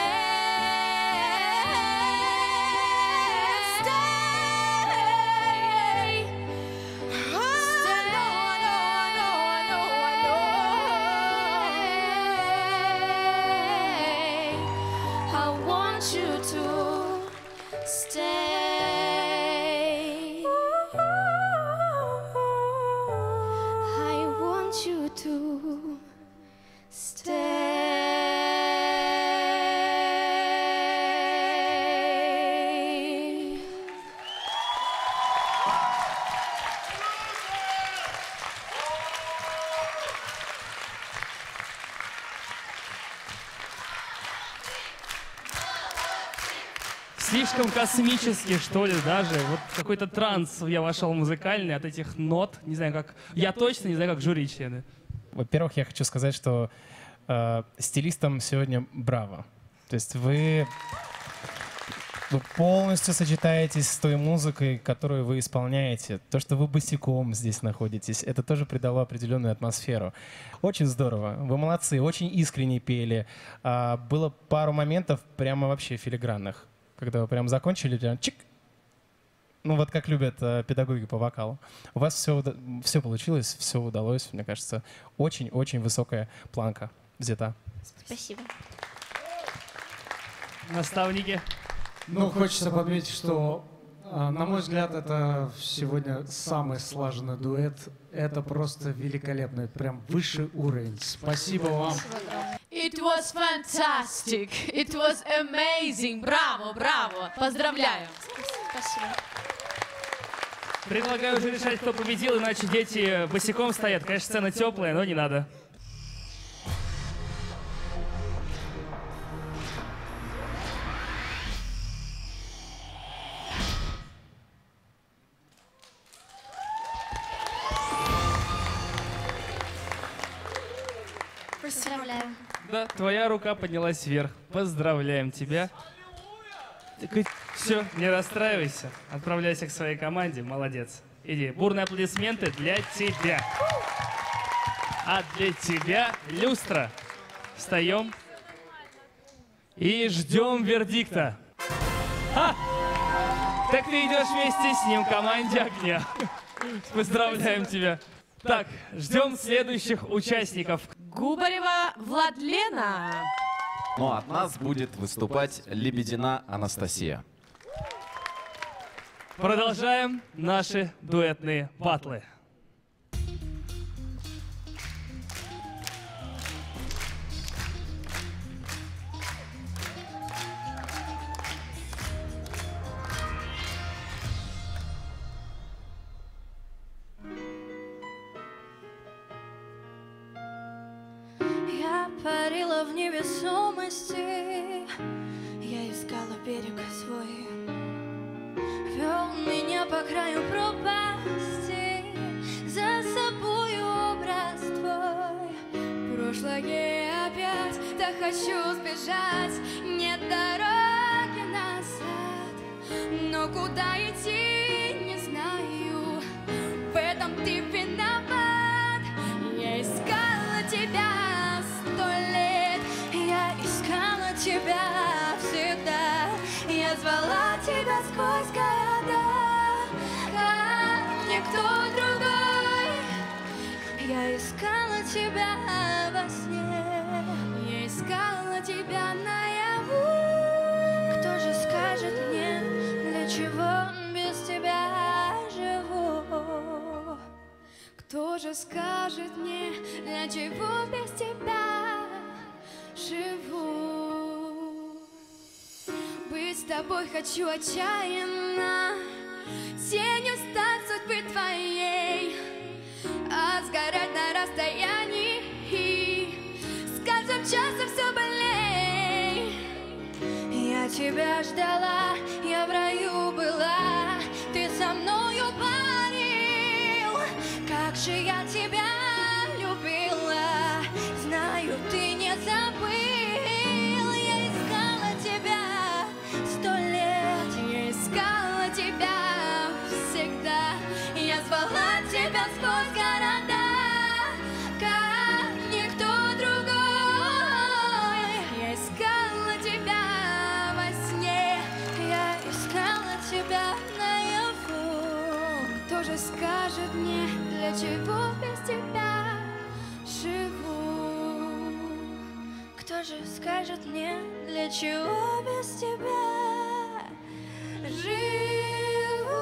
Слишком космически, что ли, даже. Вот какой-то транс я вошел музыкальный от этих нот. Не знаю, как... Я точно не знаю, как жюри-члены. Во-первых, я хочу сказать, что э, стилистам сегодня браво. То есть вы, вы полностью сочетаетесь с той музыкой, которую вы исполняете. То, что вы босиком здесь находитесь, это тоже придало определенную атмосферу. Очень здорово. Вы молодцы, очень искренне пели. А, было пару моментов прямо вообще филигранных. Когда вы прям закончили, прям чик. Ну вот как любят э, педагоги по вокалу. У вас все, все получилось, все удалось. Мне кажется, очень-очень высокая планка взята. Спасибо. Наставники. Ну, хочется подметить, что, а, на мой взгляд, это сегодня самый слаженный дуэт. Это просто великолепный, прям высший уровень. Спасибо вам. It was fantastic. It was amazing. Браво, браво. Поздравляю. Спасибо. Предлагаю уже решать, кто победил, иначе дети босиком стоят. Конечно, сцена теплая, но не надо. Поздравляю. Да, твоя рука поднялась вверх. Поздравляем тебя. Все, не расстраивайся. Отправляйся к своей команде. Молодец. Иди. Бурные аплодисменты для тебя. А для тебя люстра. Встаем. И ждем вердикта. А! Так ты идешь вместе с ним в команде огня. Поздравляем тебя. Так, ждем следующих участников. Губарева Владлена. Ну, от нас будет выступать Лебедина Анастасия. Продолжаем наши дуэтные баттлы. Я парила в невесомости, я искала берег свой, вел меня по краю пропасти, за собой образ твой. Прошлое опять, так хочу сбежать, нет дороги назад, но куда идти не знаю, в этом ты виноват. Я искала тебя сто лет, я искала тебя всегда, я звала тебя сквозь города, как никто другой. Я искала тебя во сне, я искала тебя наяву. Кто же скажет мне, для чего без тебя живу? Кто же скажет мне, для чего без тебя живу? Быть с тобой хочу отчаянно, тенью стать судьбы твоей, а сгорать на расстоянии тебя ждала, я в раю была, ты со мною парил. Как же я тебя любила, знаю, ты не забыл. Я искала тебя сто лет, я искала тебя всегда. Я звала тебя сквозь города, как никто другой. Я искала тебя во сне, я искала тебя наяву. Кто же скажет мне, для чего без тебя живу? Кто же скажет мне, для чего без тебя живу?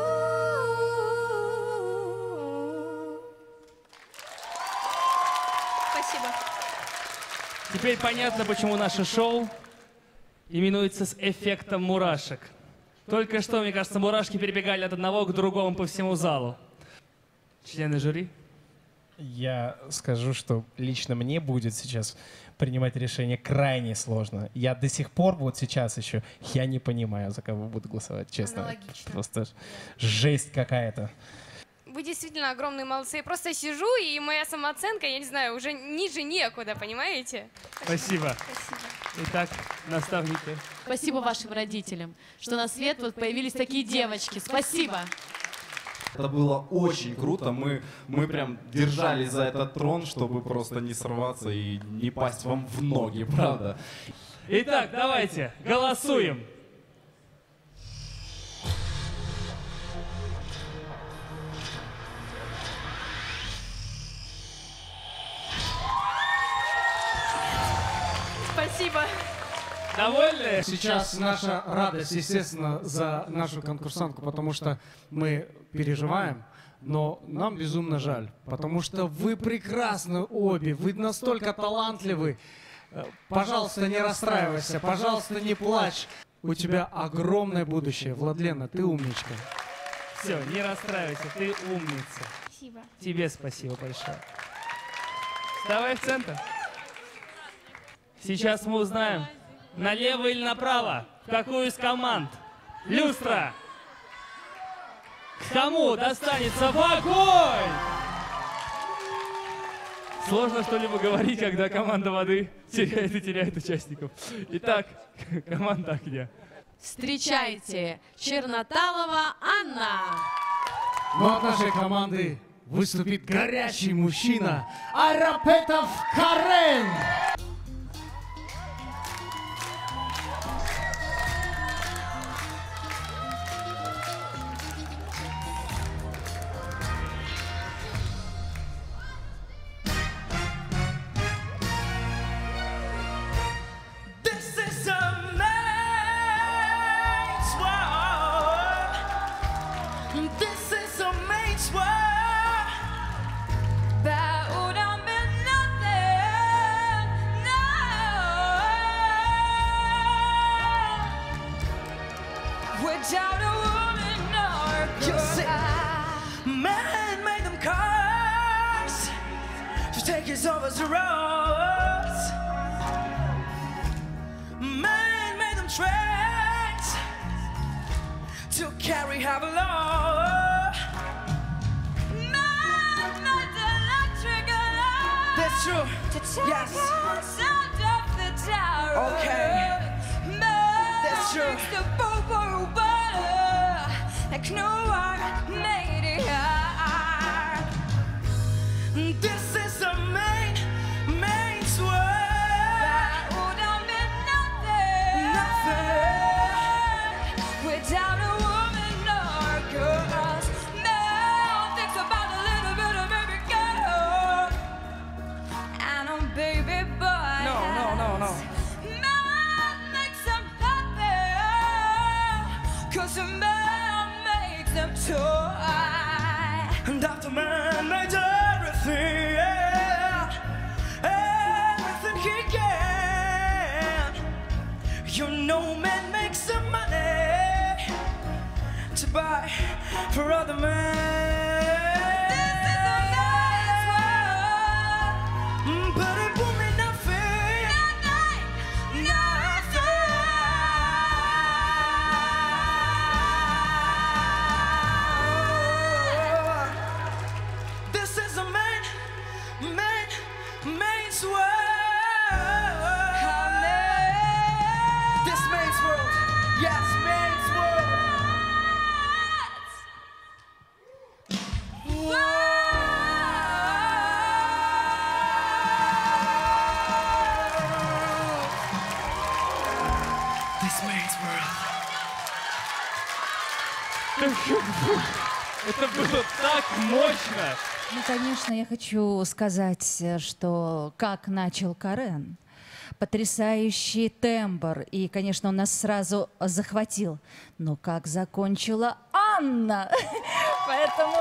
Спасибо. Теперь понятно, почему наше шоу именуется с эффектом мурашек. Только что, мне кажется, мурашки перебегали от одного к другому по всему залу. Члены жюри? Я скажу, что лично мне будет сейчас принимать решение крайне сложно. Я до сих пор, вот сейчас еще, я не понимаю, за кого буду голосовать, честно. Аналогично. Просто жесть какая-то. Вы действительно огромные молодцы. Я просто сижу, и моя самооценка, я не знаю, уже ниже некуда, понимаете? Спасибо. Итак, наставники. Спасибо вашим родителям, что на свет вот появились такие девочки. Спасибо. Это было очень круто. Мы, мы прям держались за этот трон, чтобы просто не сорваться и не пасть вам в ноги, правда? Итак, давайте, голосуем. Спасибо. Довольны? Сейчас наша радость, естественно, за нашу конкурсантку, потому что мы переживаем, но нам безумно жаль, потому что вы прекрасны обе, вы настолько талантливы. Э, Пожалуйста, не расстраивайся, пожалуйста, не плачь. У тебя огромное будущее. Владлена, ты умничка. Все, не расстраивайся, ты умница. Спасибо. Тебе спасибо большое. Вставай в центр. Сейчас мы узнаем, налево или направо, в какую из команд. Люстра! Кому достанется в огонь? Сложно что-либо говорить, когда команда воды теряет и теряет участников. Итак, команда огня. Встречайте, Черноталова Анна. Но от нашей команды выступит горячий мужчина Арапетов Карен. This is a man's world. This is a man's world. That would have been nothing, no. Without a woman or a You girl. see, man made them cars to take us over the roads. Man made them trains to carry heavy load. Man made the electric alarm That's true. to take Yes. us out of the tower. Okay. Man That's true. makes the boo-boo butter like no one made it hard. This is the main, main sword. That would have been nothing, Nothing. without a woman or girls. Man thinks about a little bit of baby girl and a baby boy. No, no, no, no. Man makes them happy, 'cause a man makes them toy. And after man made everything, yeah, everything he can. You know man makes some money to buy for other men. This is a man's world. But it won't mean nothing, Nothing, nothing. Это было так мощно. Ну, конечно, я хочу сказать, что как начал Карен. Потрясающий тембр. И, конечно, он нас сразу захватил. Но как закончила Анна. Поэтому...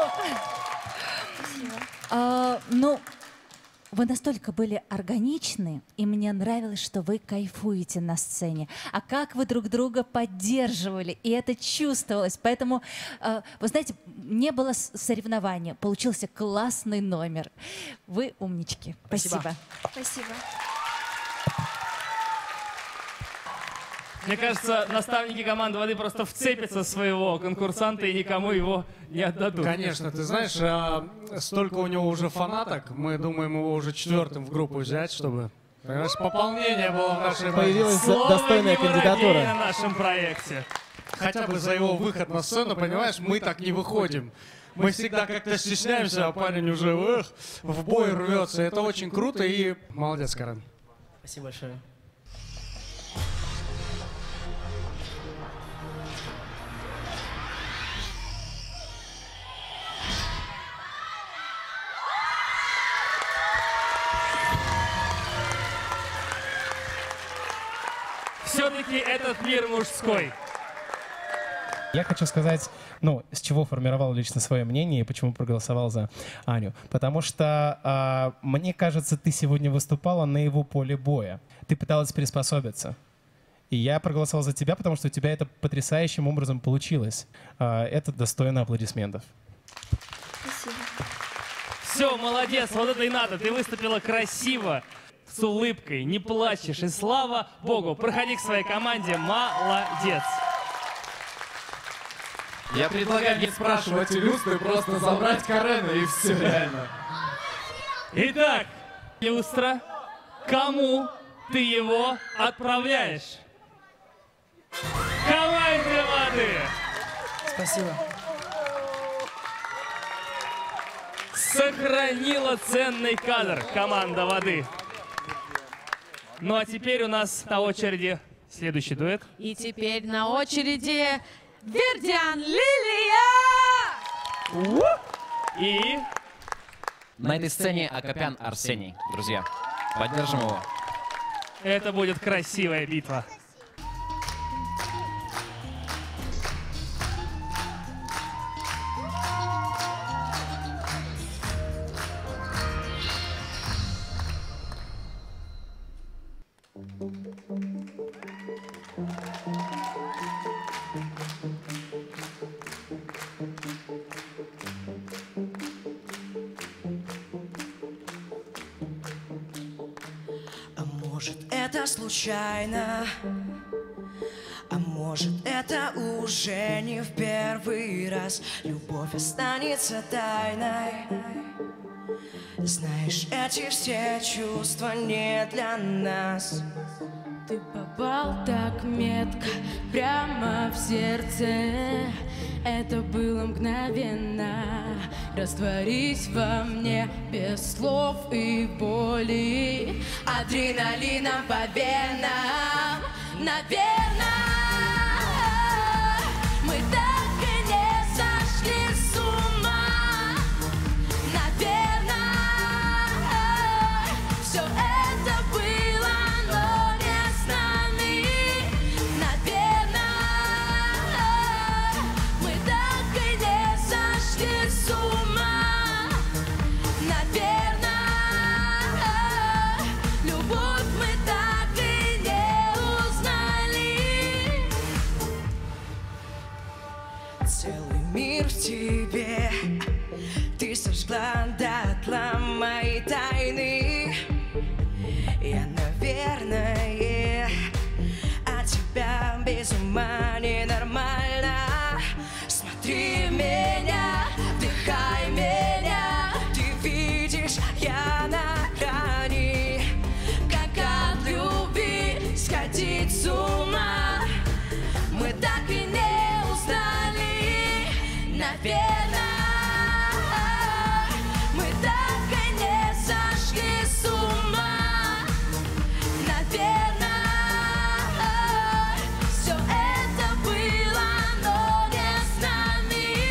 А, ну, вы настолько были органичны, и мне нравилось, что вы кайфуете на сцене. А как вы друг друга поддерживали, и это чувствовалось. Поэтому, а, вы знаете, не было соревнования. Получился классный номер. Вы умнички. Спасибо. Спасибо. Спасибо. Мне кажется, наставники команды «Воды» просто вцепятся в своего конкурсанта и никому его не отдадут. Конечно, ты знаешь, а, столько у него уже фанаток, мы думаем его уже четвертым в группу взять, чтобы, понимаешь, пополнение было в нашей... Появилась Слово достойная не воробей кандидатура. на нашем проекте. Хотя бы за его выход на сцену, понимаешь, мы так не выходим. Мы всегда как-то стесняемся, а парень уже эх, в бой рвется. Это очень круто и молодец, Карен. Спасибо большое. Все-таки этот мир мужской. Я хочу сказать, ну, с чего формировал лично свое мнение и почему проголосовал за Аню. Потому что, а, мне кажется, ты сегодня выступала на его поле боя. Ты пыталась приспособиться. И я проголосовал за тебя, потому что у тебя это потрясающим образом получилось. А, это достойно аплодисментов. Спасибо. Все, молодец, вот это и надо. Ты выступила красиво, с улыбкой, не плачешь. И слава Богу, проходи к своей команде, молодец. Я предлагаю не спрашивать у люстры, просто забрать Карена и все, реально. Итак, люстра, кому ты его отправляешь? Команде «Воды». Спасибо. Сохранила ценный кадр команда «Воды». Ну а теперь у нас на очереди следующий дуэт. И теперь на очереди Вердиан Лилия! И... На этой сцене Акопян Арсений. Друзья, поддержим его. Это будет красивая битва. Может, это случайно, а может, это уже не в первый раз. Любовь останется тайной. Знаешь, эти все чувства не для нас. Ты попал так метко прямо в сердце. Это было мгновенно. Растворись во мне без слов и боли. Адреналином по венам, наверное, мы так и не сошли с ума. Наверное, все это было, но не с нами. Наверное, мы так и не сошли с ума. Наверное, любовь мы так и не узнали. Целый мир в тебе. Ты сожгла дотла мои тайны. Я, наверное, от тебя без ума ненормально. Смотри в меня, вдыхай меня. Ты видишь, я на грани. Как от любви сходить с ума. Мы так и не узнали. Наверное, мы так и не сошли с ума. Наверное, все это было, но не с нами.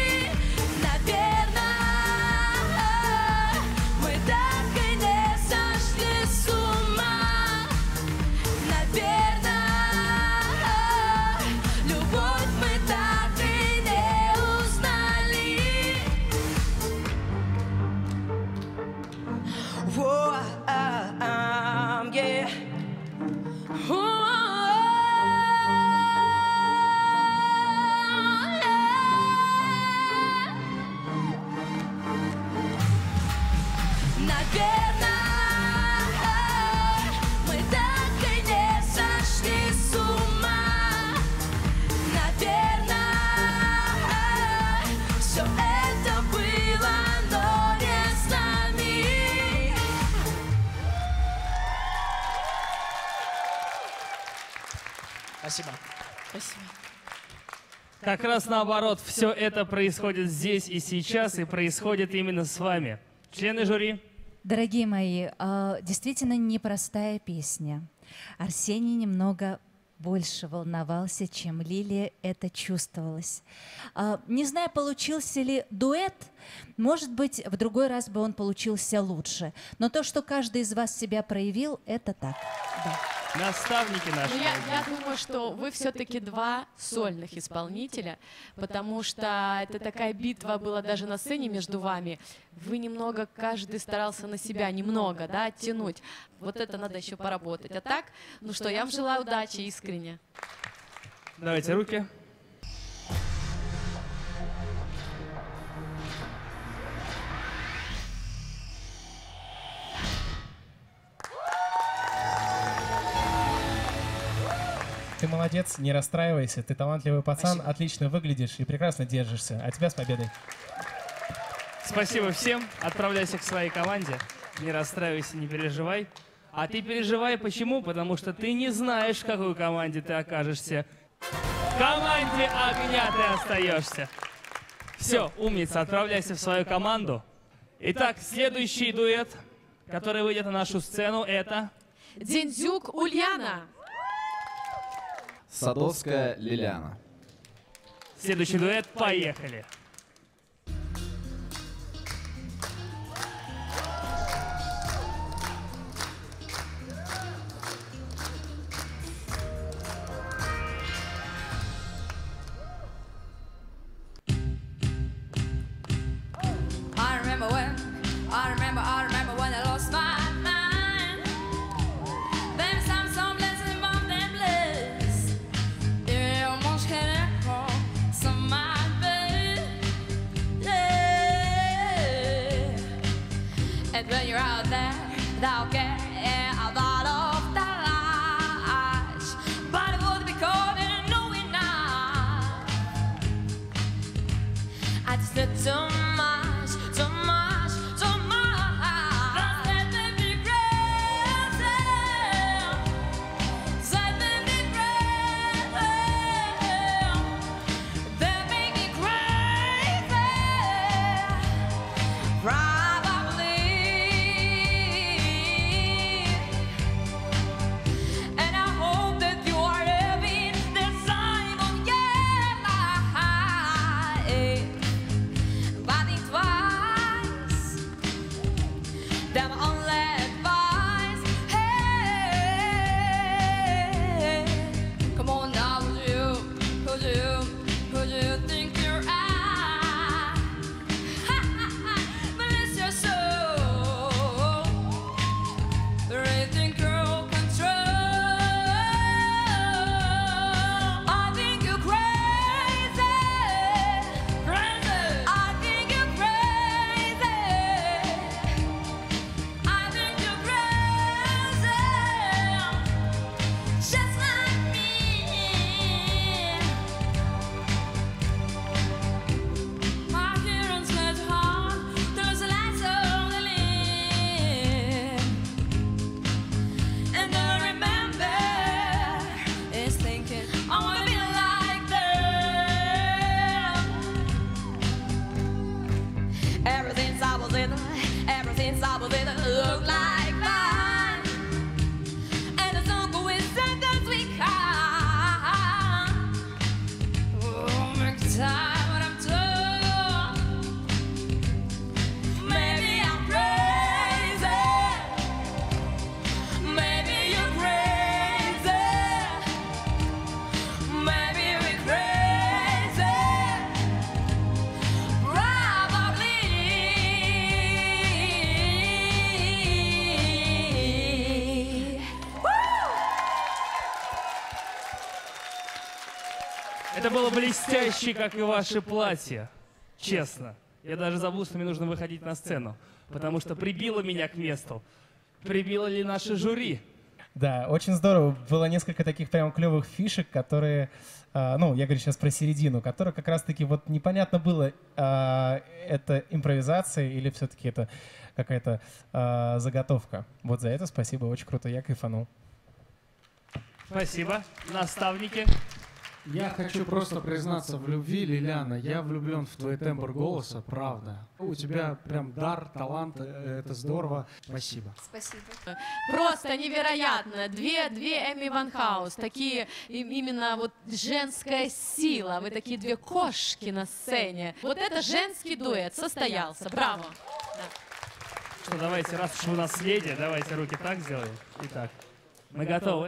наверное, мы так и не сошли с ума. Наверное, все это было, но не с нами. Спасибо. Спасибо. Как раз наоборот, все это происходит здесь и сейчас, и происходит именно с вами. Члены жюри. Дорогие мои, а, действительно непростая песня. Арсений немного больше волновался, чем Лилия, это чувствовалось. А, Не знаю, получился ли дуэт, может быть, в другой раз бы он получился лучше. Но то, что каждый из вас себя проявил, это так. Да. Наставники наши. Ну, я, я думаю, что вы все-таки два сольных исполнителя, потому что это такая битва была даже на сцене между вами. Вы немного, каждый старался на себя немного, да, оттянуть. Вот это надо еще поработать. А так, ну что, я вам желаю удачи искренне. Давайте руки. Ты молодец, не расстраивайся, ты талантливый пацан, отлично выглядишь и прекрасно держишься. А тебя с победой. Спасибо всем. Отправляйся к своей команде. Не расстраивайся, не переживай. А ты переживай почему? Потому что ты не знаешь, в какой команде ты окажешься. В команде огня ты остаешься. Все, умница, отправляйся в свою команду. Итак, следующий дуэт, который выйдет на нашу сцену, это... Дзиндзюк Ульяна. Садовская Лилиана. Следующий дуэт, поехали. I remember when, I remember, I remember when I lost my mind. Then some, some blessings above them bliss. There almost can echo some my bed. Yeah. And when you're out there, thou get a lot of the lies. But it would be cold and knowing now. I just did too much, too much, too much. Let me be crazy. Let me be crazy. They make me crazy. Probably. And I hope that you are having the time of your life. But think twice. Then only advice. Hey, come on now, would you, would you, would you think you're out? Bless your soul. Everything girl control. I think you're crazy, crazy. I think you're crazy. I think you're crazy, just like me. My parents led hard, there's a light of the limb. And all I remember is thinking, I wanna be like them. Ever since I was little, ever since I was little, look like mine. And it's no coincidence we can't. Oh, make time when I'm told. Maybe I'm crazy. Maybe you're crazy. Maybe we're crazy. Probably. Это было блестяще, как и ваши платья. Честно. Я даже забыл, что мне нужно выходить на сцену, потому что прибило меня к месту. Прибило ли наше жюри? Да, очень здорово. Было несколько таких прям клевых фишек, которые, а, ну, я говорю сейчас про середину, которые как раз-таки вот непонятно было, а, это импровизация или все-таки это какая-то а, заготовка. Вот за это спасибо, очень круто, я кайфанул. Спасибо, наставники. Я хочу просто признаться в любви, Лиляна. Я влюблен в твой тембр голоса, правда. У тебя прям дар, талант, э, это здорово. Спасибо. Спасибо. Просто невероятно. Две, две Эми Ванхаус, такие им- именно вот женская сила. Вы такие две кошки на сцене. Вот это женский дуэт состоялся. Браво. Что, давайте, раз уж вы наследие, давайте руки так сделаем. Итак, мы готовы.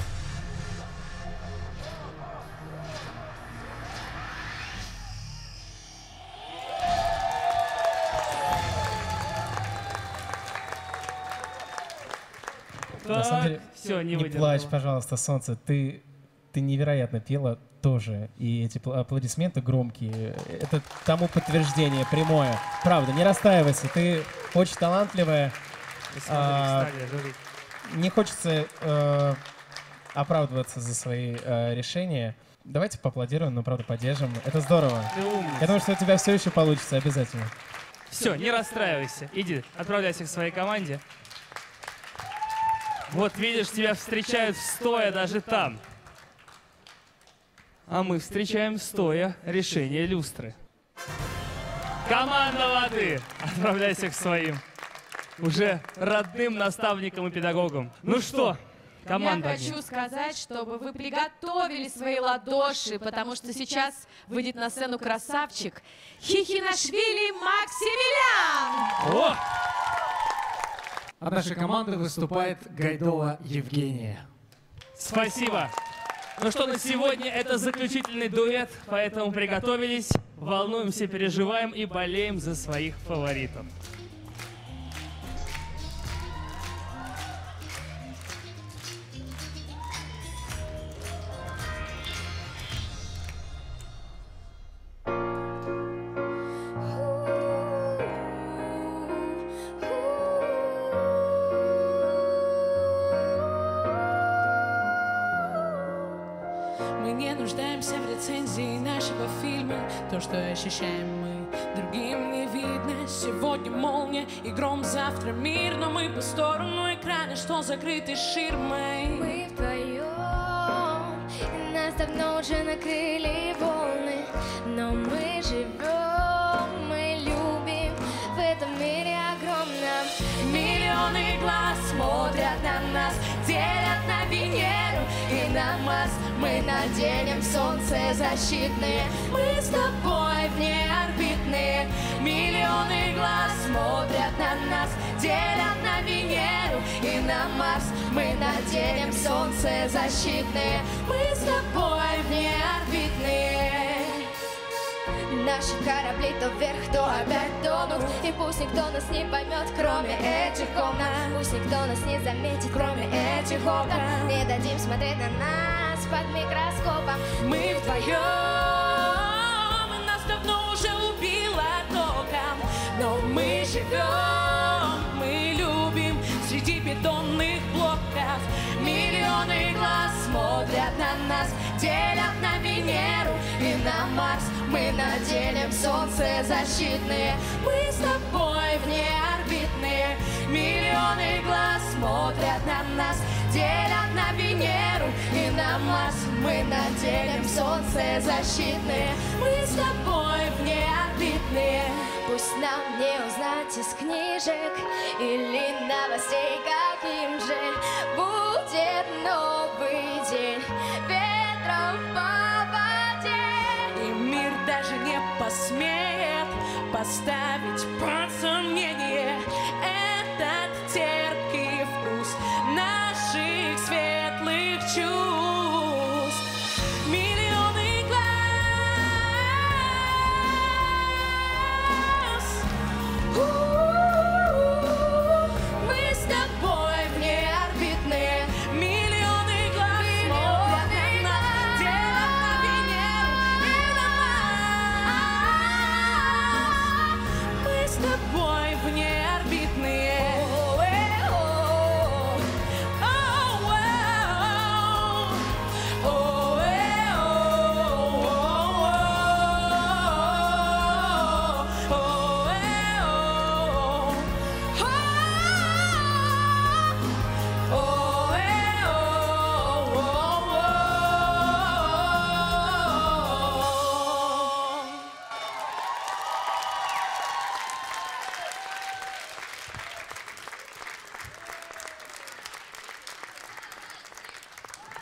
На самом деле, всё, не не выдержала. плачь, пожалуйста, солнце. Ты, ты невероятно пела тоже. И эти пл- аплодисменты громкие. Это тому подтверждение прямое. Правда, не расстраивайся. Ты очень талантливая. А, не хочется э, оправдываться за свои э, решения. Давайте поаплодируем, но правда поддержим. Это здорово. Ты умница. Я думаю, что у тебя все еще получится обязательно. Все, не расстраивайся. Иди, отправляйся к своей команде. Вот видишь, тебя встречают стоя даже там. А мы встречаем стоя решение люстры. Команда воды! Отправляйся к своим уже родным наставникам и педагогам. Ну что, команда Я огня. хочу сказать, чтобы вы приготовили свои ладоши, потому что сейчас выйдет на сцену красавчик Хихинашвили Максимилиан. О! От нашей команды выступает Гайдова Евгения. Спасибо. Ну что, на сегодня это заключительный дуэт, поэтому приготовились, волнуемся, переживаем и болеем за своих фаворитов. Мы не нуждаемся в рецензии нашего фильма. То, что ощущаем мы, другим не видно. Сегодня молния и гром, завтра мир. Но мы по сторону экрана, что закрыты ширмой. Мы вдвоем, и нас давно уже накрыли волны. Но мы живем, мы любим в этом мире огромном. Миллионы глаз смотрят на нас, делят на Венеру и на Марс. Мы наденем солнцезащитные, мы с тобой внеорбитные. Миллионы глаз смотрят на нас, делят на Венеру и на Марс. Мы наденем солнцезащитные, мы с тобой внеорбитные. Наши корабли то вверх, то опять тонут. И пусть никто нас не поймет, кроме этих комнат. Пусть никто нас не заметит, кроме этих окон. Не дадим смотреть на нас под микроскопом. Мы вдвоем, и нас давно уже убило током. Но мы живем, мы любим среди бетонных блоков. Миллионы глаз смотрят на нас, делят на Венеру и на Марс. Мы наденем солнцезащитные, мы с тобой внеорбитные. Миллионы глаз смотрят на нас, делят на Венеру и на Марс. Мы наденем солнцезащитные, мы с тобой внеорбитные. Пусть нам не узнать из книжек или новостей, каким же будет новый день ветром по воде. И мир даже не посмеет поставить под сомнение этот терпкий вкус наших светлых чувств. Миллионы глаз, мы с тобой внеорбитные. миллионы глаз смотрят на нас, делят на Венеру и на Марс.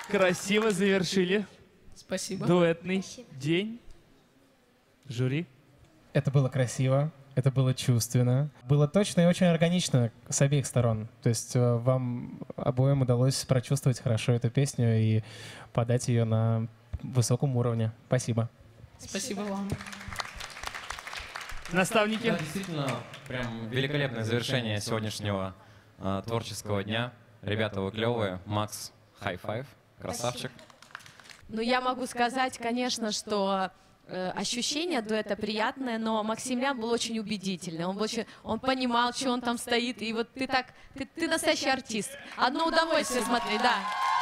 Красиво завершили. Спасибо. Дуэтный Спасибо. день. Жюри. Это было красиво, это было чувственно. Было точно и очень органично с обеих сторон. То есть э, вам обоим удалось прочувствовать хорошо эту песню и подать ее на высоком уровне. Спасибо. Спасибо вам. Наставники. Да, действительно, прям великолепное завершение сегодняшнего э, творческого дня. Ребята, вы клевые. Макс, хай-файв, красавчик. Ну, я могу сказать, конечно, что э, ощущение дуэта приятное, но Максимлян был очень убедительный. Он, был очень, он понимал, что он там стоит, и вот ты так, ты, ты настоящий артист. Одно удовольствие смотреть, да.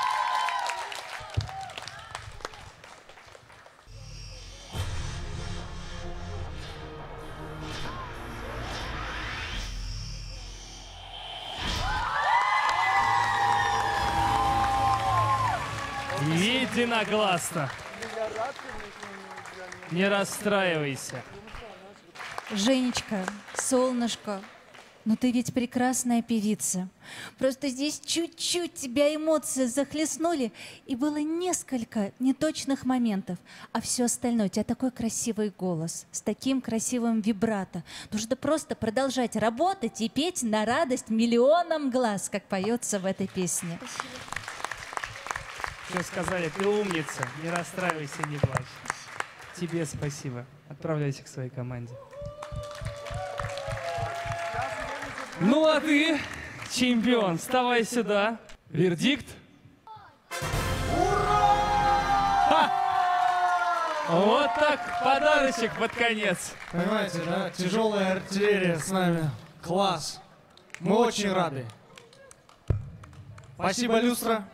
Единогласно. Не расстраивайся. Женечка, солнышко, но ты ведь прекрасная певица. Просто здесь чуть-чуть тебя эмоции захлестнули, и было несколько неточных моментов. А все остальное, у тебя такой красивый голос, с таким красивым вибрато. Нужно просто продолжать работать и петь на радость миллионам глаз, как поется в этой песне. Все сказали, ты умница, не расстраивайся, не плачь. Тебе спасибо. Отправляйся к своей команде. Ну а ты, чемпион, вставай сюда. Вердикт? Ура! Вот так, подарочек под конец. Понимаете, да? Тяжелая артиллерия с нами. Класс. Мы очень рады. Спасибо, люстра.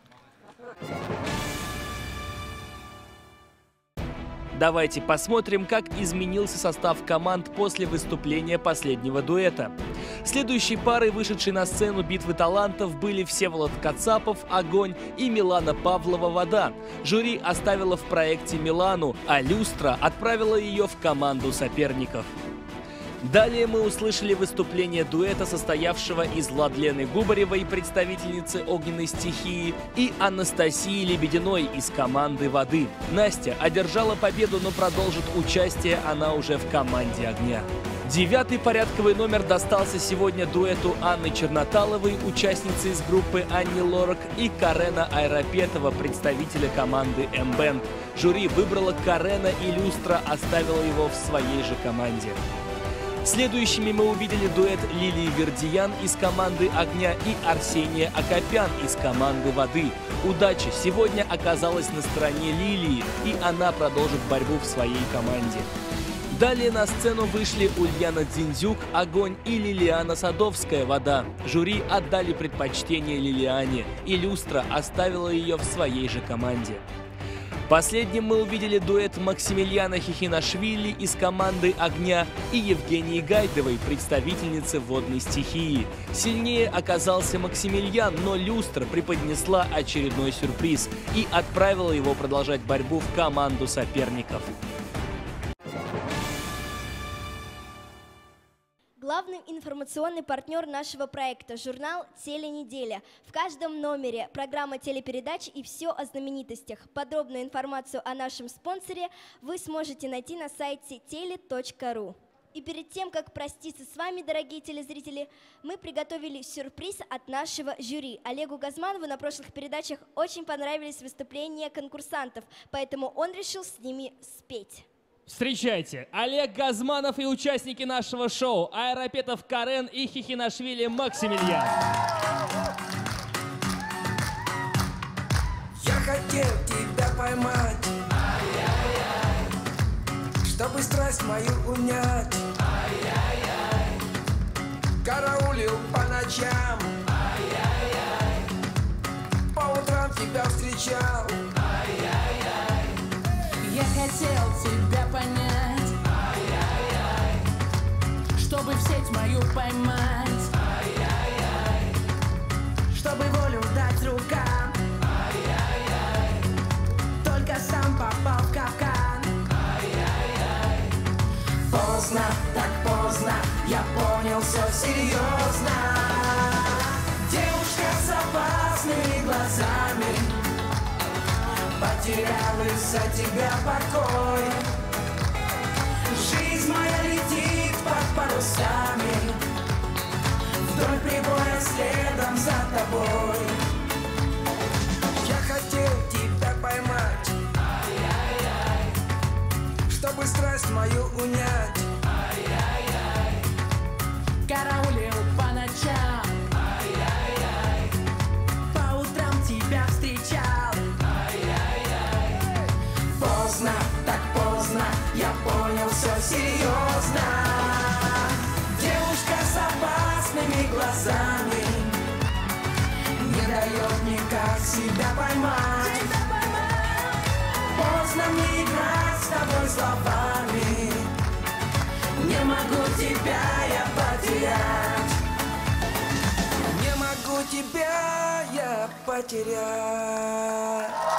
Давайте посмотрим, как изменился состав команд после выступления последнего дуэта. Следующей парой, вышедшей на сцену битвы талантов, были Всеволод Кацапов «Огонь» и Милана Павлова «Вода». Жюри оставило в проекте Милану, а люстра отправила ее в команду соперников. Далее мы услышали выступление дуэта, состоявшего из Владлены Губаревой, представительницы огненной стихии, и Анастасии Лебединой из команды «Воды». Настя одержала победу, но продолжит участие она уже в команде «Огня». Девятый порядковый номер достался сегодня дуэту Анны Черноталовой, участницы из группы Анни Лорак, и Карена Айрапетова, представителя команды «М-бенд». Жюри выбрало Карена, и люстра оставила его в своей же команде. Следующими мы увидели дуэт Лилии Вердиян из команды «Огня» и Арсения Акопян из команды «Воды». Удача сегодня оказалась на стороне Лилии, и она продолжит борьбу в своей команде. Далее на сцену вышли Ульяна Дзиндзюк «Огонь» и Лилиана Садовская «Вода». Жюри отдали предпочтение Лилиане, и люстра оставила ее в своей же команде. Последним мы увидели дуэт Максимилиана Хихинашвили из команды «Огня» и Евгении Гайдовой, представительницы водной стихии. Сильнее оказался Максимилиан, но люстра преподнесла очередной сюрприз и отправила его продолжать борьбу в команду соперников. Главный информационный партнер нашего проекта – журнал «Теленеделя». В каждом номере программа телепередач и все о знаменитостях. Подробную информацию о нашем спонсоре вы сможете найти на сайте теле точка ру. И перед тем, как проститься с вами, дорогие телезрители, мы приготовили сюрприз от нашего жюри. Олегу Газманову на прошлых передачах очень понравились выступления конкурсантов, поэтому он решил с ними спеть. Встречайте, Олег Газманов и участники нашего шоу Айрапетов Карен и Хихинашвили Максимилиан. Я хотел тебя поймать, ай-яй-яй, чтобы страсть мою унять, ай-яй-яй, караулил по ночам, ай-яй-яй, по утрам тебя встречал, ай-яй-яй. Я хотел тебя понять, ай-яй-яй, чтобы в сеть мою поймать, ай-яй-яй, чтобы волю дать рукам, ай-яй-яй, только сам попал в капкан. ай-яй-яй. Поздно, так поздно, я понял все серьезно. Девушка с опасными глазами, потерял из-за тебя покой. Жизнь моя летит под парусами, вдоль прибоя следом за тобой. Я хотел тебя поймать, чтобы страсть мою унять. Караулил по ночам, по утрам тебя встречал. Поздно, так поздно, я понял все серьезно. Девушка с опасными глазами не дает никак себя поймать. Поздно мне играть с тобой словами, не могу тебя я потерять. Не могу тебя я потерять.